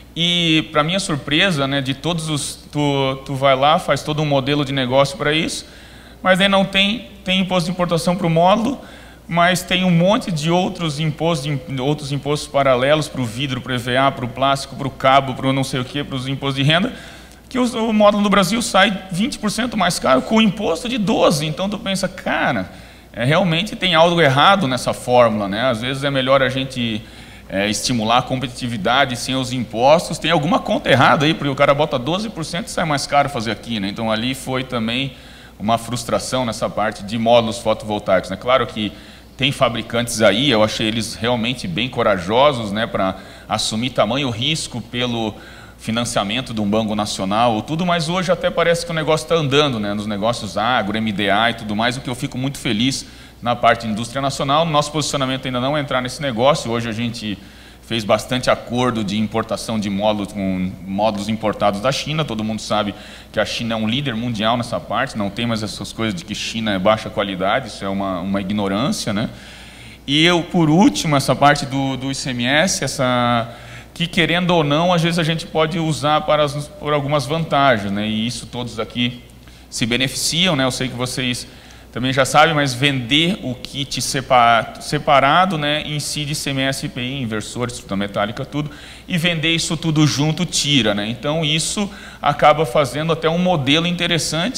E, para minha surpresa, né, de todos os... Tu, tu vai lá, faz todo um modelo de negócio para isso, mas aí não tem, tem imposto de importação para o módulo, mas tem um monte de outros impostos, outros impostos paralelos para o vidro, para o E V A, para o plástico, para o cabo, para o não sei o que, para os impostos de renda, que o, o módulo do Brasil sai vinte por cento mais caro com o imposto de doze por cento. Então tu pensa, cara, é, realmente tem algo errado nessa fórmula, né? Às vezes é melhor a gente é, estimular a competitividade sem os impostos. Tem alguma conta errada aí, porque o cara bota doze por cento e sai mais caro fazer aqui, né? Então ali foi também uma frustração nessa parte de módulos fotovoltaicos, né? Claro que tem fabricantes aí, eu achei eles realmente bem corajosos, né, para assumir tamanho risco pelo financiamento de um banco nacional ou tudo, mas hoje até parece que o negócio está andando, né, nos negócios agro, M D A e tudo mais, o que eu fico muito feliz na parte de indústria nacional. Nosso posicionamento ainda não é entrar nesse negócio. Hoje a gente fez bastante acordo de importação de módulos com módulos importados da China. Todo mundo sabe que a China é um líder mundial nessa parte, não tem mais essas coisas de que China é baixa qualidade, isso é uma, uma ignorância, né? E eu, por último, essa parte do, do I C M S, essa, que querendo ou não, às vezes a gente pode usar para as, por algumas vantagens, né? E isso todos aqui se beneficiam, né? Eu sei que vocês também já sabem, mas vender o kit separado, né, incide I C M S, I P I, inversor, estrutura metálica, tudo, e vender isso tudo junto tira, né? Então isso acaba fazendo até um modelo interessante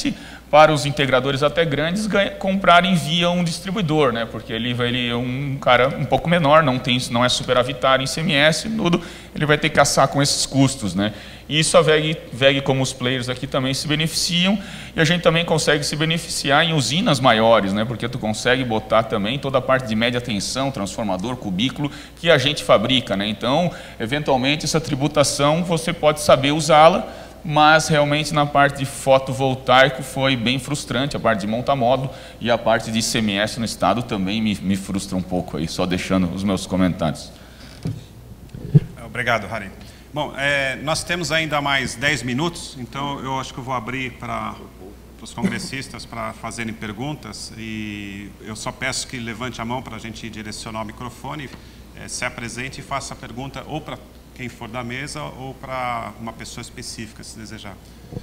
para os integradores até grandes ganha, comprarem via um distribuidor, né? Porque ele, vai, ele é um cara um pouco menor, não, tem, não é superavitário em I C M S, tudo, ele vai ter que caçar com esses custos, né? E isso a V E G, V E G, como os players aqui também se beneficiam, e a gente também consegue se beneficiar em usinas maiores, né? Porque tu consegue botar também toda a parte de média tensão, transformador, cubículo, que a gente fabrica, né? Então, eventualmente, essa tributação você pode saber usá-la, mas realmente na parte de fotovoltaico foi bem frustrante, a parte de monta-módulo e a parte de I C M S no estado também me, me frustra um pouco aí, só deixando os meus comentários. Obrigado, Harry. Bom, é, nós temos ainda mais dez minutos, então eu acho que eu vou abrir para os congressistas para fazerem perguntas, e eu só peço que levante a mão para a gente direcionar o microfone, é, se apresente e faça a pergunta ou para quem for da mesa ou para uma pessoa específica, se desejar.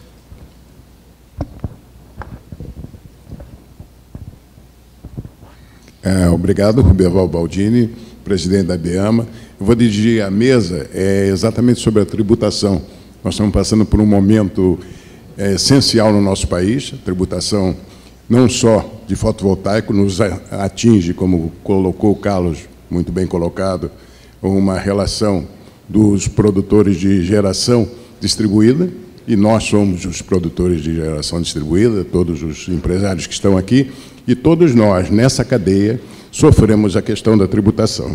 É, obrigado, Ruberval Baldini, presidente da ABEAMA. Eu vou dirigir a mesa é, exatamente sobre a tributação. Nós estamos passando por um momento é, essencial no nosso país. A tributação, não só de fotovoltaico, nos atinge, como colocou o Carlos, muito bem colocado, uma relação dos produtores de geração distribuída, e nós somos os produtores de geração distribuída, todos os empresários que estão aqui, e todos nós, nessa cadeia, sofremos a questão da tributação.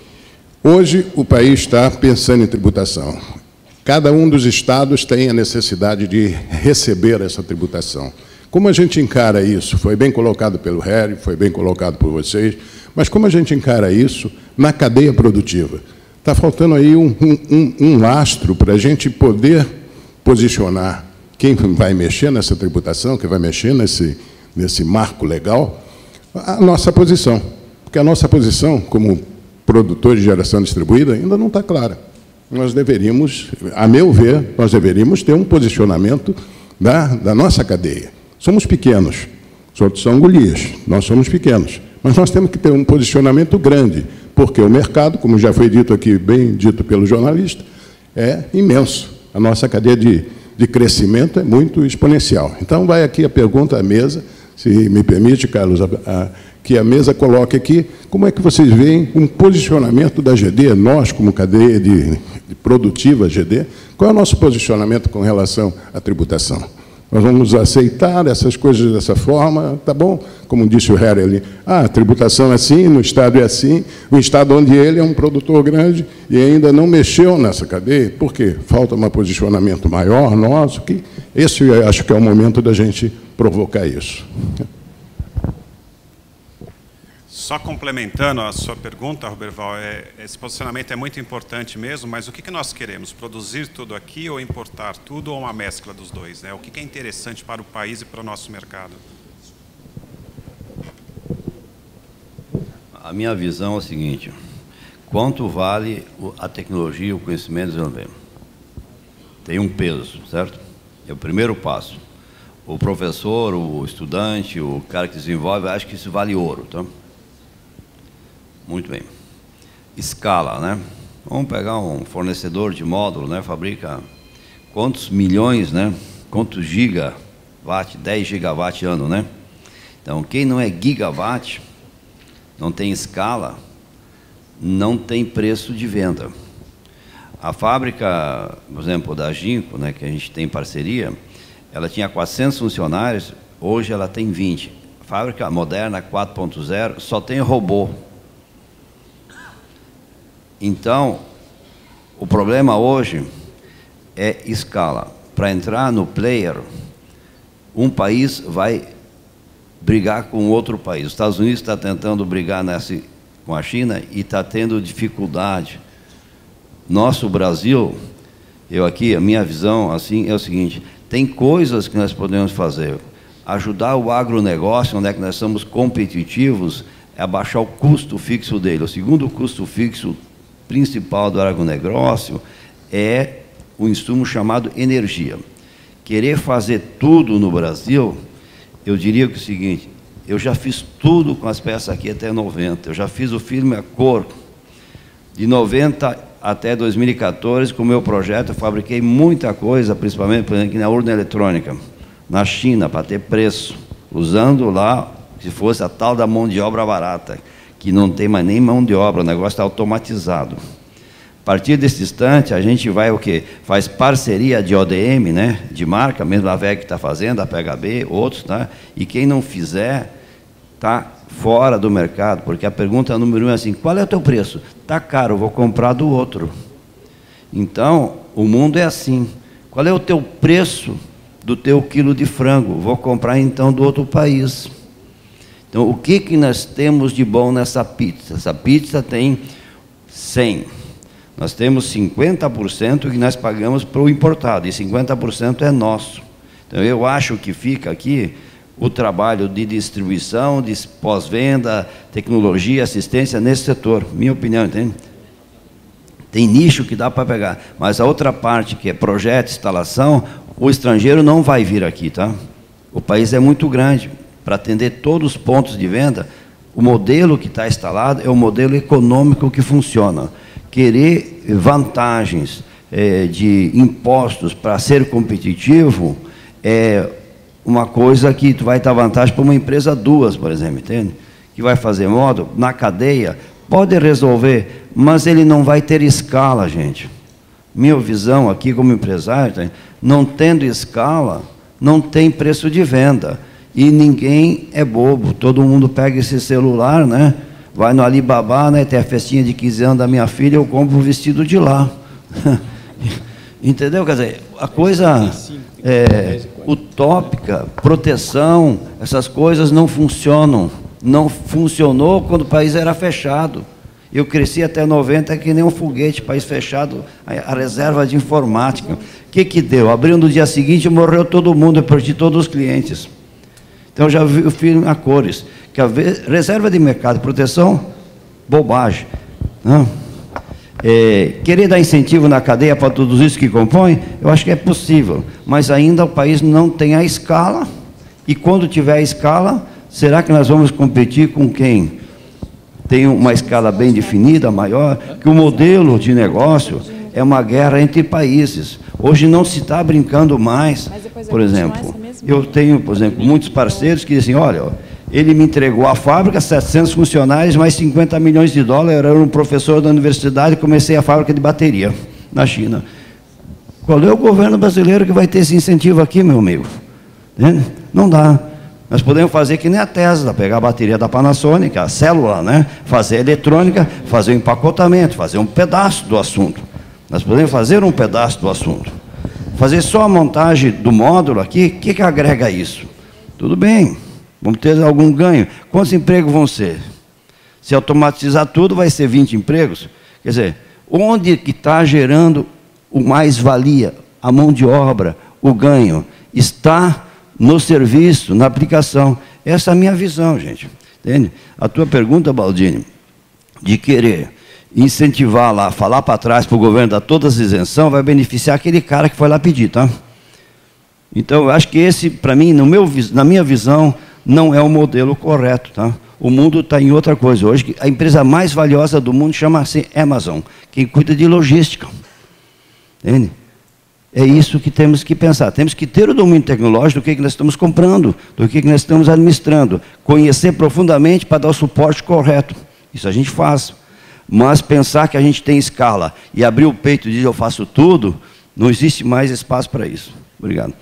Hoje, o país está pensando em tributação. Cada um dos estados tem a necessidade de receber essa tributação. Como a gente encara isso? Foi bem colocado pelo Harry, foi bem colocado por vocês, mas como a gente encara isso na cadeia produtiva? Está faltando aí um, um, um lastro para a gente poder posicionar quem vai mexer nessa tributação, quem vai mexer nesse, nesse marco legal, a nossa posição. Porque a nossa posição, como produtor de geração distribuída, ainda não está clara. Nós deveríamos, a meu ver, nós deveríamos ter um posicionamento da, da nossa cadeia. Somos pequenos, os outros são Golias, nós somos pequenos, mas nós temos que ter um posicionamento grande, porque o mercado, como já foi dito aqui, bem dito pelo jornalista, é imenso. A nossa cadeia de, de crescimento é muito exponencial. Então, vai aqui a pergunta à mesa, se me permite, Carlos, a, a, que a mesa coloque aqui, como é que vocês veem um posicionamento da G D, nós, como cadeia de, de produtiva G D, qual é o nosso posicionamento com relação à tributação? Nós vamos aceitar essas coisas dessa forma, tá bom? Como disse o Harry ali, ah, a tributação é assim, no Estado é assim, o Estado onde ele é um produtor grande e ainda não mexeu nessa cadeia, por quê? Falta um posicionamento maior nosso, que esse eu acho que é o momento da gente provocar isso. Só complementando a sua pergunta, Ruberval, é, esse posicionamento é muito importante mesmo, mas o que, que nós queremos? Produzir tudo aqui ou importar tudo, ou uma mescla dos dois? Né? O que, que é interessante para o país e para o nosso mercado? A minha visão é o seguinte: quanto vale a tecnologia, o conhecimento e o desenvolvimento? Tem um peso, certo? É o primeiro passo. O professor, o estudante, o cara que desenvolve, acha que isso vale ouro, tá? Muito bem. Escala, né? Vamos pegar um fornecedor de módulo, né? Fabrica quantos milhões, né? Quantos gigawatt, dez gigawatt ano, né? Então, quem não é gigawatt, não tem escala, não tem preço de venda. A fábrica, por exemplo, da Ginco, né, que a gente tem parceria, ela tinha quatrocentos funcionários, hoje ela tem vinte. A fábrica moderna quatro ponto zero só tem robô. Então, o problema hoje é escala. Para entrar no player, um país vai brigar com outro país. Os Estados Unidos está tentando brigar nessa, com a China e está tendo dificuldade. Nosso Brasil, eu aqui, a minha visão assim é o seguinte: tem coisas que nós podemos fazer. Ajudar o agronegócio, onde é que nós somos competitivos, é abaixar o custo fixo dele. O segundo custo fixo principal do agronegócio é o insumo chamado energia. Querer fazer tudo no Brasil, eu diria que é o seguinte: eu já fiz tudo com as peças aqui até noventa, eu já fiz o filme a cor de noventa até dois mil e quatorze, com o meu projeto eu fabriquei muita coisa, principalmente por exemplo, na urna eletrônica. na China para ter preço, usando lá, se fosse a tal da mão de obra barata, que não tem mais nem mão de obra, o negócio está automatizado. A partir desse instante, a gente vai o quê? Faz parceria de O D M, né? De marca, mesmo a V E G que está fazendo, a P H B, outros, tá? E quem não fizer, está fora do mercado, porque a pergunta número um é assim, qual é o teu preço? Está caro, vou comprar do outro. Então, o mundo é assim. Qual é o teu preço do teu quilo de frango? Vou comprar, então, do outro país. Então, o que, que nós temos de bom nessa pizza? Essa pizza tem cem. Nós temos cinquenta por cento que nós pagamos para o importado, e cinquenta por cento é nosso. Então, eu acho que fica aqui o trabalho de distribuição, de pós-venda, tecnologia, assistência nesse setor. Minha opinião, entende? Tem nicho que dá para pegar. Mas a outra parte, que é projeto, instalação, o estrangeiro não vai vir aqui, tá? O país é muito grande. Para atender todos os pontos de venda, o modelo que está instalado é o modelo econômico que funciona. Querer vantagens é, de impostos para ser competitivo é uma coisa que tu vai dar vantagem para uma empresa duas, por exemplo, entende? Que vai fazer modo na cadeia, pode resolver, mas ele não vai ter escala, gente. Minha visão aqui como empresário, não tendo escala, não tem preço de venda. E ninguém é bobo, todo mundo pega esse celular, né? Vai no Alibaba, né? Tem a festinha de quinze anos da minha filha, eu compro o vestido de lá. Entendeu? Quer dizer, a coisa é, utópica, proteção, essas coisas não funcionam. Não funcionou quando o país era fechado. Eu cresci até noventa que nem um foguete, país fechado, a, a reserva de informática. O que que deu? Abriu no dia seguinte, morreu todo mundo, eu perdi todos os clientes. Então, já vi o filme a cores. Que a reserva de mercado de proteção, bobagem. Não? É, querer dar incentivo na cadeia para todos isso que compõem, eu acho que é possível. Mas ainda o país não tem a escala. E quando tiver a escala, será que nós vamos competir com quem tem uma escala bem definida, maior? Que o modelo de negócio é uma guerra entre países. Hoje não se está brincando mais. Por exemplo, eu tenho, por exemplo, muitos parceiros que dizem, olha, ele me entregou a fábrica, setecentos funcionários, mais cinquenta milhões de dólares, eu era um professor da universidade e comecei a fábrica de bateria na China. Qual é o governo brasileiro que vai ter esse incentivo aqui, meu amigo? Não dá. Nós podemos fazer que nem a Tesla, pegar a bateria da Panasonic, a célula, né? Fazer a eletrônica, fazer o empacotamento, fazer um pedaço do assunto. Nós podemos fazer um pedaço do assunto. Fazer só a montagem do módulo aqui, o que, que agrega isso? Tudo bem, vamos ter algum ganho. Quantos empregos vão ser? Se automatizar tudo, vai ser vinte empregos. Quer dizer, onde que está gerando o mais-valia, a mão de obra, o ganho? Está no serviço, na aplicação. Essa é a minha visão, gente. Entende? A tua pergunta, Baldini, de querer incentivar lá, falar para trás para o governo dar todas as isenções, vai beneficiar aquele cara que foi lá pedir, tá? Então, eu acho que esse, para mim, no meu, na minha visão, não é o modelo correto, tá? O mundo está em outra coisa. Hoje, a empresa mais valiosa do mundo chama-se Amazon, quem cuida de logística. Entende? É isso que temos que pensar. Temos que ter o domínio tecnológico do que, que nós estamos comprando, do que, que nós estamos administrando. Conhecer profundamente para dar o suporte correto. Isso a gente faz. Mas pensar que a gente tem escala e abrir o peito e dizer eu faço tudo, não existe mais espaço para isso. Obrigado.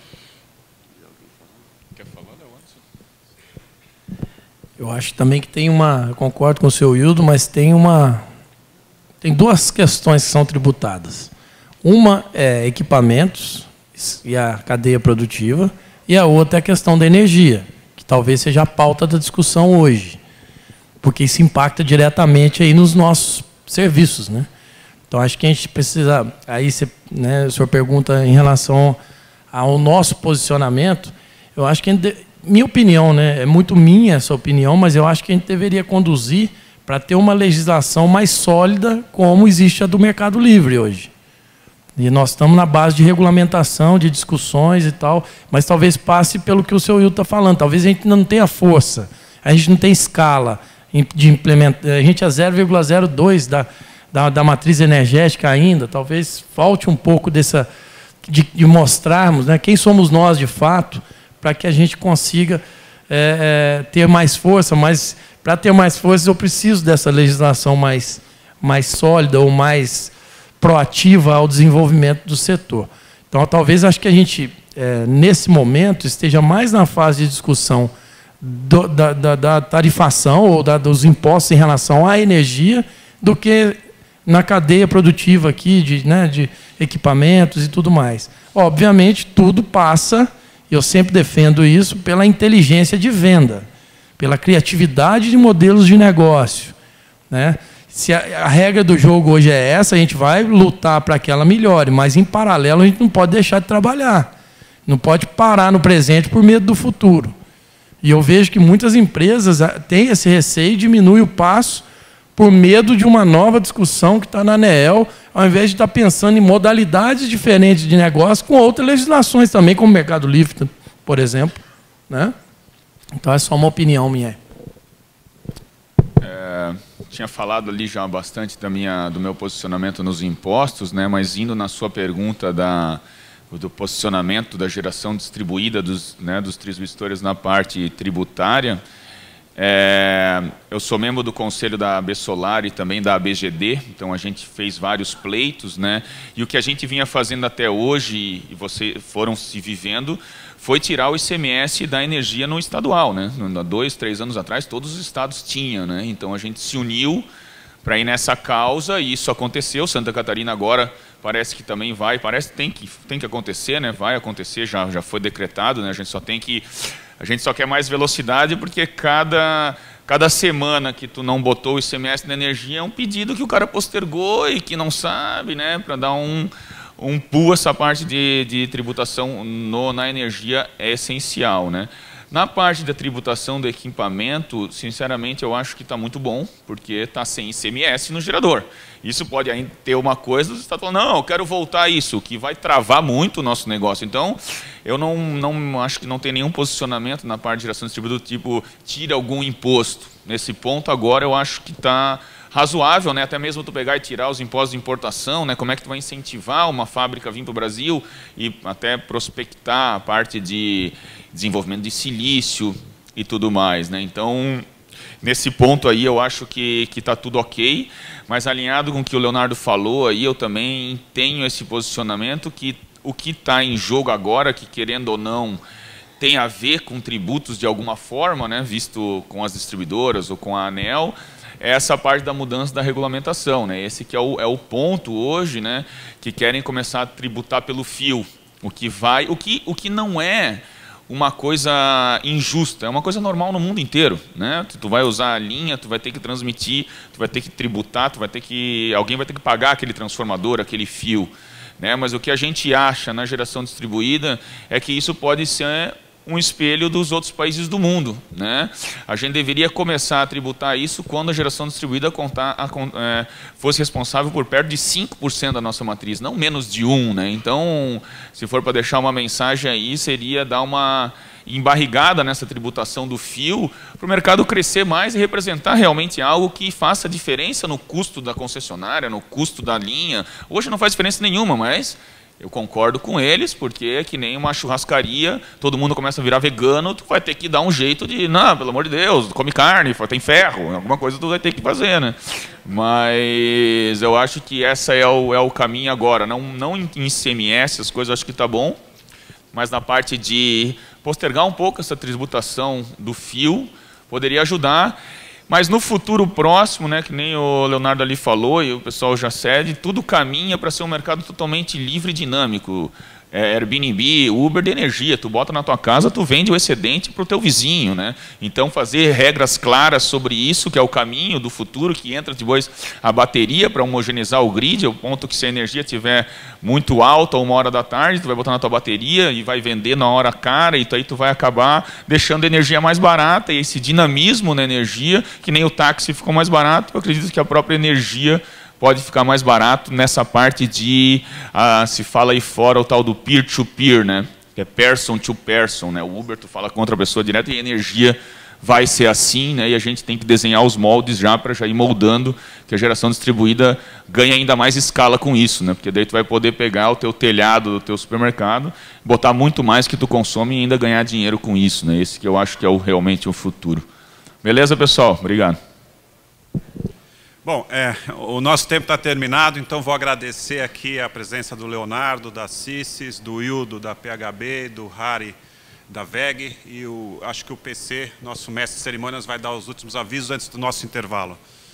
Quer falar, Anderson? Eu acho também que tem uma, eu concordo com o seu Hildo, mas tem uma, tem duas questões que são tributadas. Uma é equipamentos e a cadeia produtiva, e a outra é a questão da energia, que talvez seja a pauta da discussão hoje, porque isso impacta diretamente aí nos nossos serviços, né? Então, acho que a gente precisa... Aí, você, né, o senhor pergunta em relação ao nosso posicionamento, eu acho que, a gente, minha opinião, né, é muito minha essa opinião, mas eu acho que a gente deveria conduzir para ter uma legislação mais sólida, como existe a do Mercado Livre hoje. E nós estamos na base de regulamentação, de discussões e tal, mas talvez passe pelo que o senhor Hildo está falando. Talvez a gente não tenha força, a gente não tem escala de implementar, a gente é zero vírgula zero dois da, da, da matriz energética ainda, talvez falte um pouco dessa, de, de mostrarmos, né, quem somos nós de fato, para que a gente consiga é, é, ter mais força, mas para ter mais força eu preciso dessa legislação mais, mais sólida ou mais proativa ao desenvolvimento do setor. Então, talvez, acho que a gente, é, nesse momento, esteja mais na fase de discussão do, da, da, da tarifação ou da, dos impostos em relação à energia do que na cadeia produtiva aqui, de, né, de equipamentos e tudo mais. Obviamente, tudo passa, eu sempre defendo isso, pela inteligência de venda, pela criatividade de modelos de negócio, né? Se a, a regra do jogo hoje é essa, a gente vai lutar para que ela melhore, mas, em paralelo, a gente não pode deixar de trabalhar. Não pode parar no presente por medo do futuro. E eu vejo que muitas empresas têm esse receio e diminuem o passo por medo de uma nova discussão que está na ANEEL, ao invés de estar pensando em modalidades diferentes de negócio com outras legislações também, como o Mercado Livre, por exemplo, né? Então, é só uma opinião minha. É, tinha falado ali já bastante da minha, do meu posicionamento nos impostos, né? Mas indo na sua pergunta da, do posicionamento da geração distribuída dos, né, dos transmissores na parte tributária, é, eu sou membro do conselho da A B Solar e também da A B G D, então a gente fez vários pleitos, né? E o que a gente vinha fazendo até hoje, e vocês foram se vivendo, foi tirar o I C M S da energia no estadual, né? Há dois, três anos atrás, todos os estados tinham, né? Então a gente se uniu para ir nessa causa e isso aconteceu. Santa Catarina agora parece que também vai, parece que tem que, tem que acontecer, né? Vai acontecer, já, já foi decretado, né? A gente só tem que, a gente só quer mais velocidade porque cada, cada semana que tu não botou o I C M S na energia é um pedido que o cara postergou e que não sabe, né? Para dar um Um pulo, essa parte de, de tributação no, na energia é essencial, né? Na parte da tributação do equipamento, sinceramente, eu acho que está muito bom, porque está sem I C M S no gerador. Isso pode ainda ter uma coisa, você está falando, não, eu quero voltar a isso, que vai travar muito o nosso negócio. Então, eu não, não acho que não tem nenhum posicionamento na parte de geração distribuída do tipo, tira algum imposto. Nesse ponto, agora, eu acho que está razoável, né? Até mesmo tu pegar e tirar os impostos de importação, né? Como é que tu vai incentivar uma fábrica a vir para o Brasil e até prospectar a parte de desenvolvimento de silício e tudo mais, né? Então, nesse ponto aí eu acho que que está tudo ok, mas alinhado com o que o Leonardo falou aí, eu também tenho esse posicionamento que o que está em jogo agora, que querendo ou não tem a ver com tributos de alguma forma, né? Visto com as distribuidoras ou com a ANEEL, é essa parte da mudança da regulamentação, né? Esse que é o, é o ponto hoje, né? Que querem começar a tributar pelo fio, o que vai, o que, o que não é uma coisa injusta, é uma coisa normal no mundo inteiro, né? Tu, tu vai usar a linha, tu vai ter que transmitir, tu vai ter que tributar, tu vai ter que, alguém vai ter que pagar aquele transformador, aquele fio, né? Mas o que a gente acha na geração distribuída é que isso pode ser um espelho dos outros países do mundo, né? A gente deveria começar a tributar isso quando a geração distribuída contar, a, é, fosse responsável por perto de cinco por cento da nossa matriz, não menos de um, né? Então, se for para deixar uma mensagem aí, seria dar uma embarrigada nessa tributação do fio para o mercado crescer mais e representar realmente algo que faça diferença no custo da concessionária, no custo da linha. Hoje não faz diferença nenhuma, mas eu concordo com eles, porque é que nem uma churrascaria, todo mundo começa a virar vegano, tu vai ter que dar um jeito de, não, pelo amor de Deus, come carne, tem ferro, alguma coisa tu vai ter que fazer, né? Mas eu acho que essa é o, é o caminho agora, não, não em I C M S, as coisas eu acho que está bom, mas na parte de postergar um pouco essa tributação do fio, poderia ajudar. Mas no futuro próximo, né, que nem o Leonardo ali falou, e o pessoal já cede, tudo caminha para ser um mercado totalmente livre e dinâmico. É, Airbnb, Uber de energia, tu bota na tua casa, tu vende o excedente para o teu vizinho, né? Então fazer regras claras sobre isso, que é o caminho do futuro, que entra depois a bateria para homogeneizar o grid, ao ponto que se a energia estiver muito alta, uma hora da tarde, tu vai botar na tua bateria e vai vender na hora cara, e aí tu vai acabar deixando a energia mais barata, e esse dinamismo na energia, que nem o táxi ficou mais barato, eu acredito que a própria energia pode ficar mais barato nessa parte de, ah, se fala aí fora o tal do peer-to-peer, né? Que é person to person, né? O Uber tu fala com outra pessoa direto e a energia vai ser assim, né? E a gente tem que desenhar os moldes já para já ir moldando, que a geração distribuída ganhe ainda mais escala com isso, né? Porque daí tu vai poder pegar o teu telhado do teu supermercado, botar muito mais que tu consome e ainda ganhar dinheiro com isso, né? Esse que eu acho que é o, realmente o futuro. Beleza, pessoal? Obrigado. Bom, é, o nosso tempo está terminado, então vou agradecer aqui a presença do Leonardo, da Cicis, do Hildo, da P H B, do Harry, da V E G, e o, acho que o P C, nosso mestre de cerimônias, vai dar os últimos avisos antes do nosso intervalo.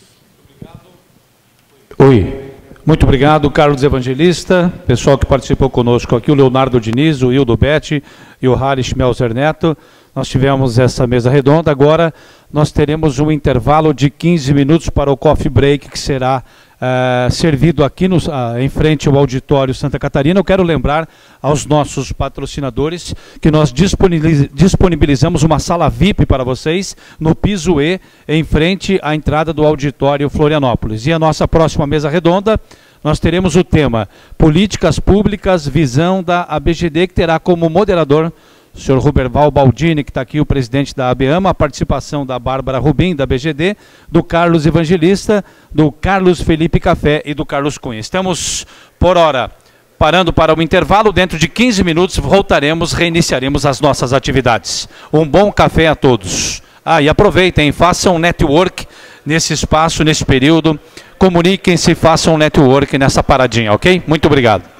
Oi, muito obrigado, Carlos Evangelista, pessoal que participou conosco aqui, o Leonardo Diniz, o Hildo Betti e o Harry Schmelzer Neto. Nós tivemos essa mesa redonda, agora nós teremos um intervalo de quinze minutos para o coffee break, que será uh, servido aqui no, uh, em frente ao auditório Santa Catarina. Eu quero lembrar aos nossos patrocinadores que nós disponibiliz, disponibilizamos uma sala V I P para vocês no piso E, em frente à entrada do auditório Florianópolis. E a nossa próxima mesa redonda, nós teremos o tema Políticas Públicas, Visão da A B G D, que terá como moderador o senhor Ruberval Baldini, que está aqui, o presidente da ABEAMA, a participação da Bárbara Rubim, da B G D, do Carlos Evangelista, do Carlos Felipe Café e do Carlos Cunha. Estamos, por hora, parando para o intervalo. Dentro de quinze minutos voltaremos, reiniciaremos as nossas atividades. Um bom café a todos. Ah, e aproveitem, façam network nesse espaço, nesse período. Comuniquem-se, façam network nessa paradinha, ok? Muito obrigado.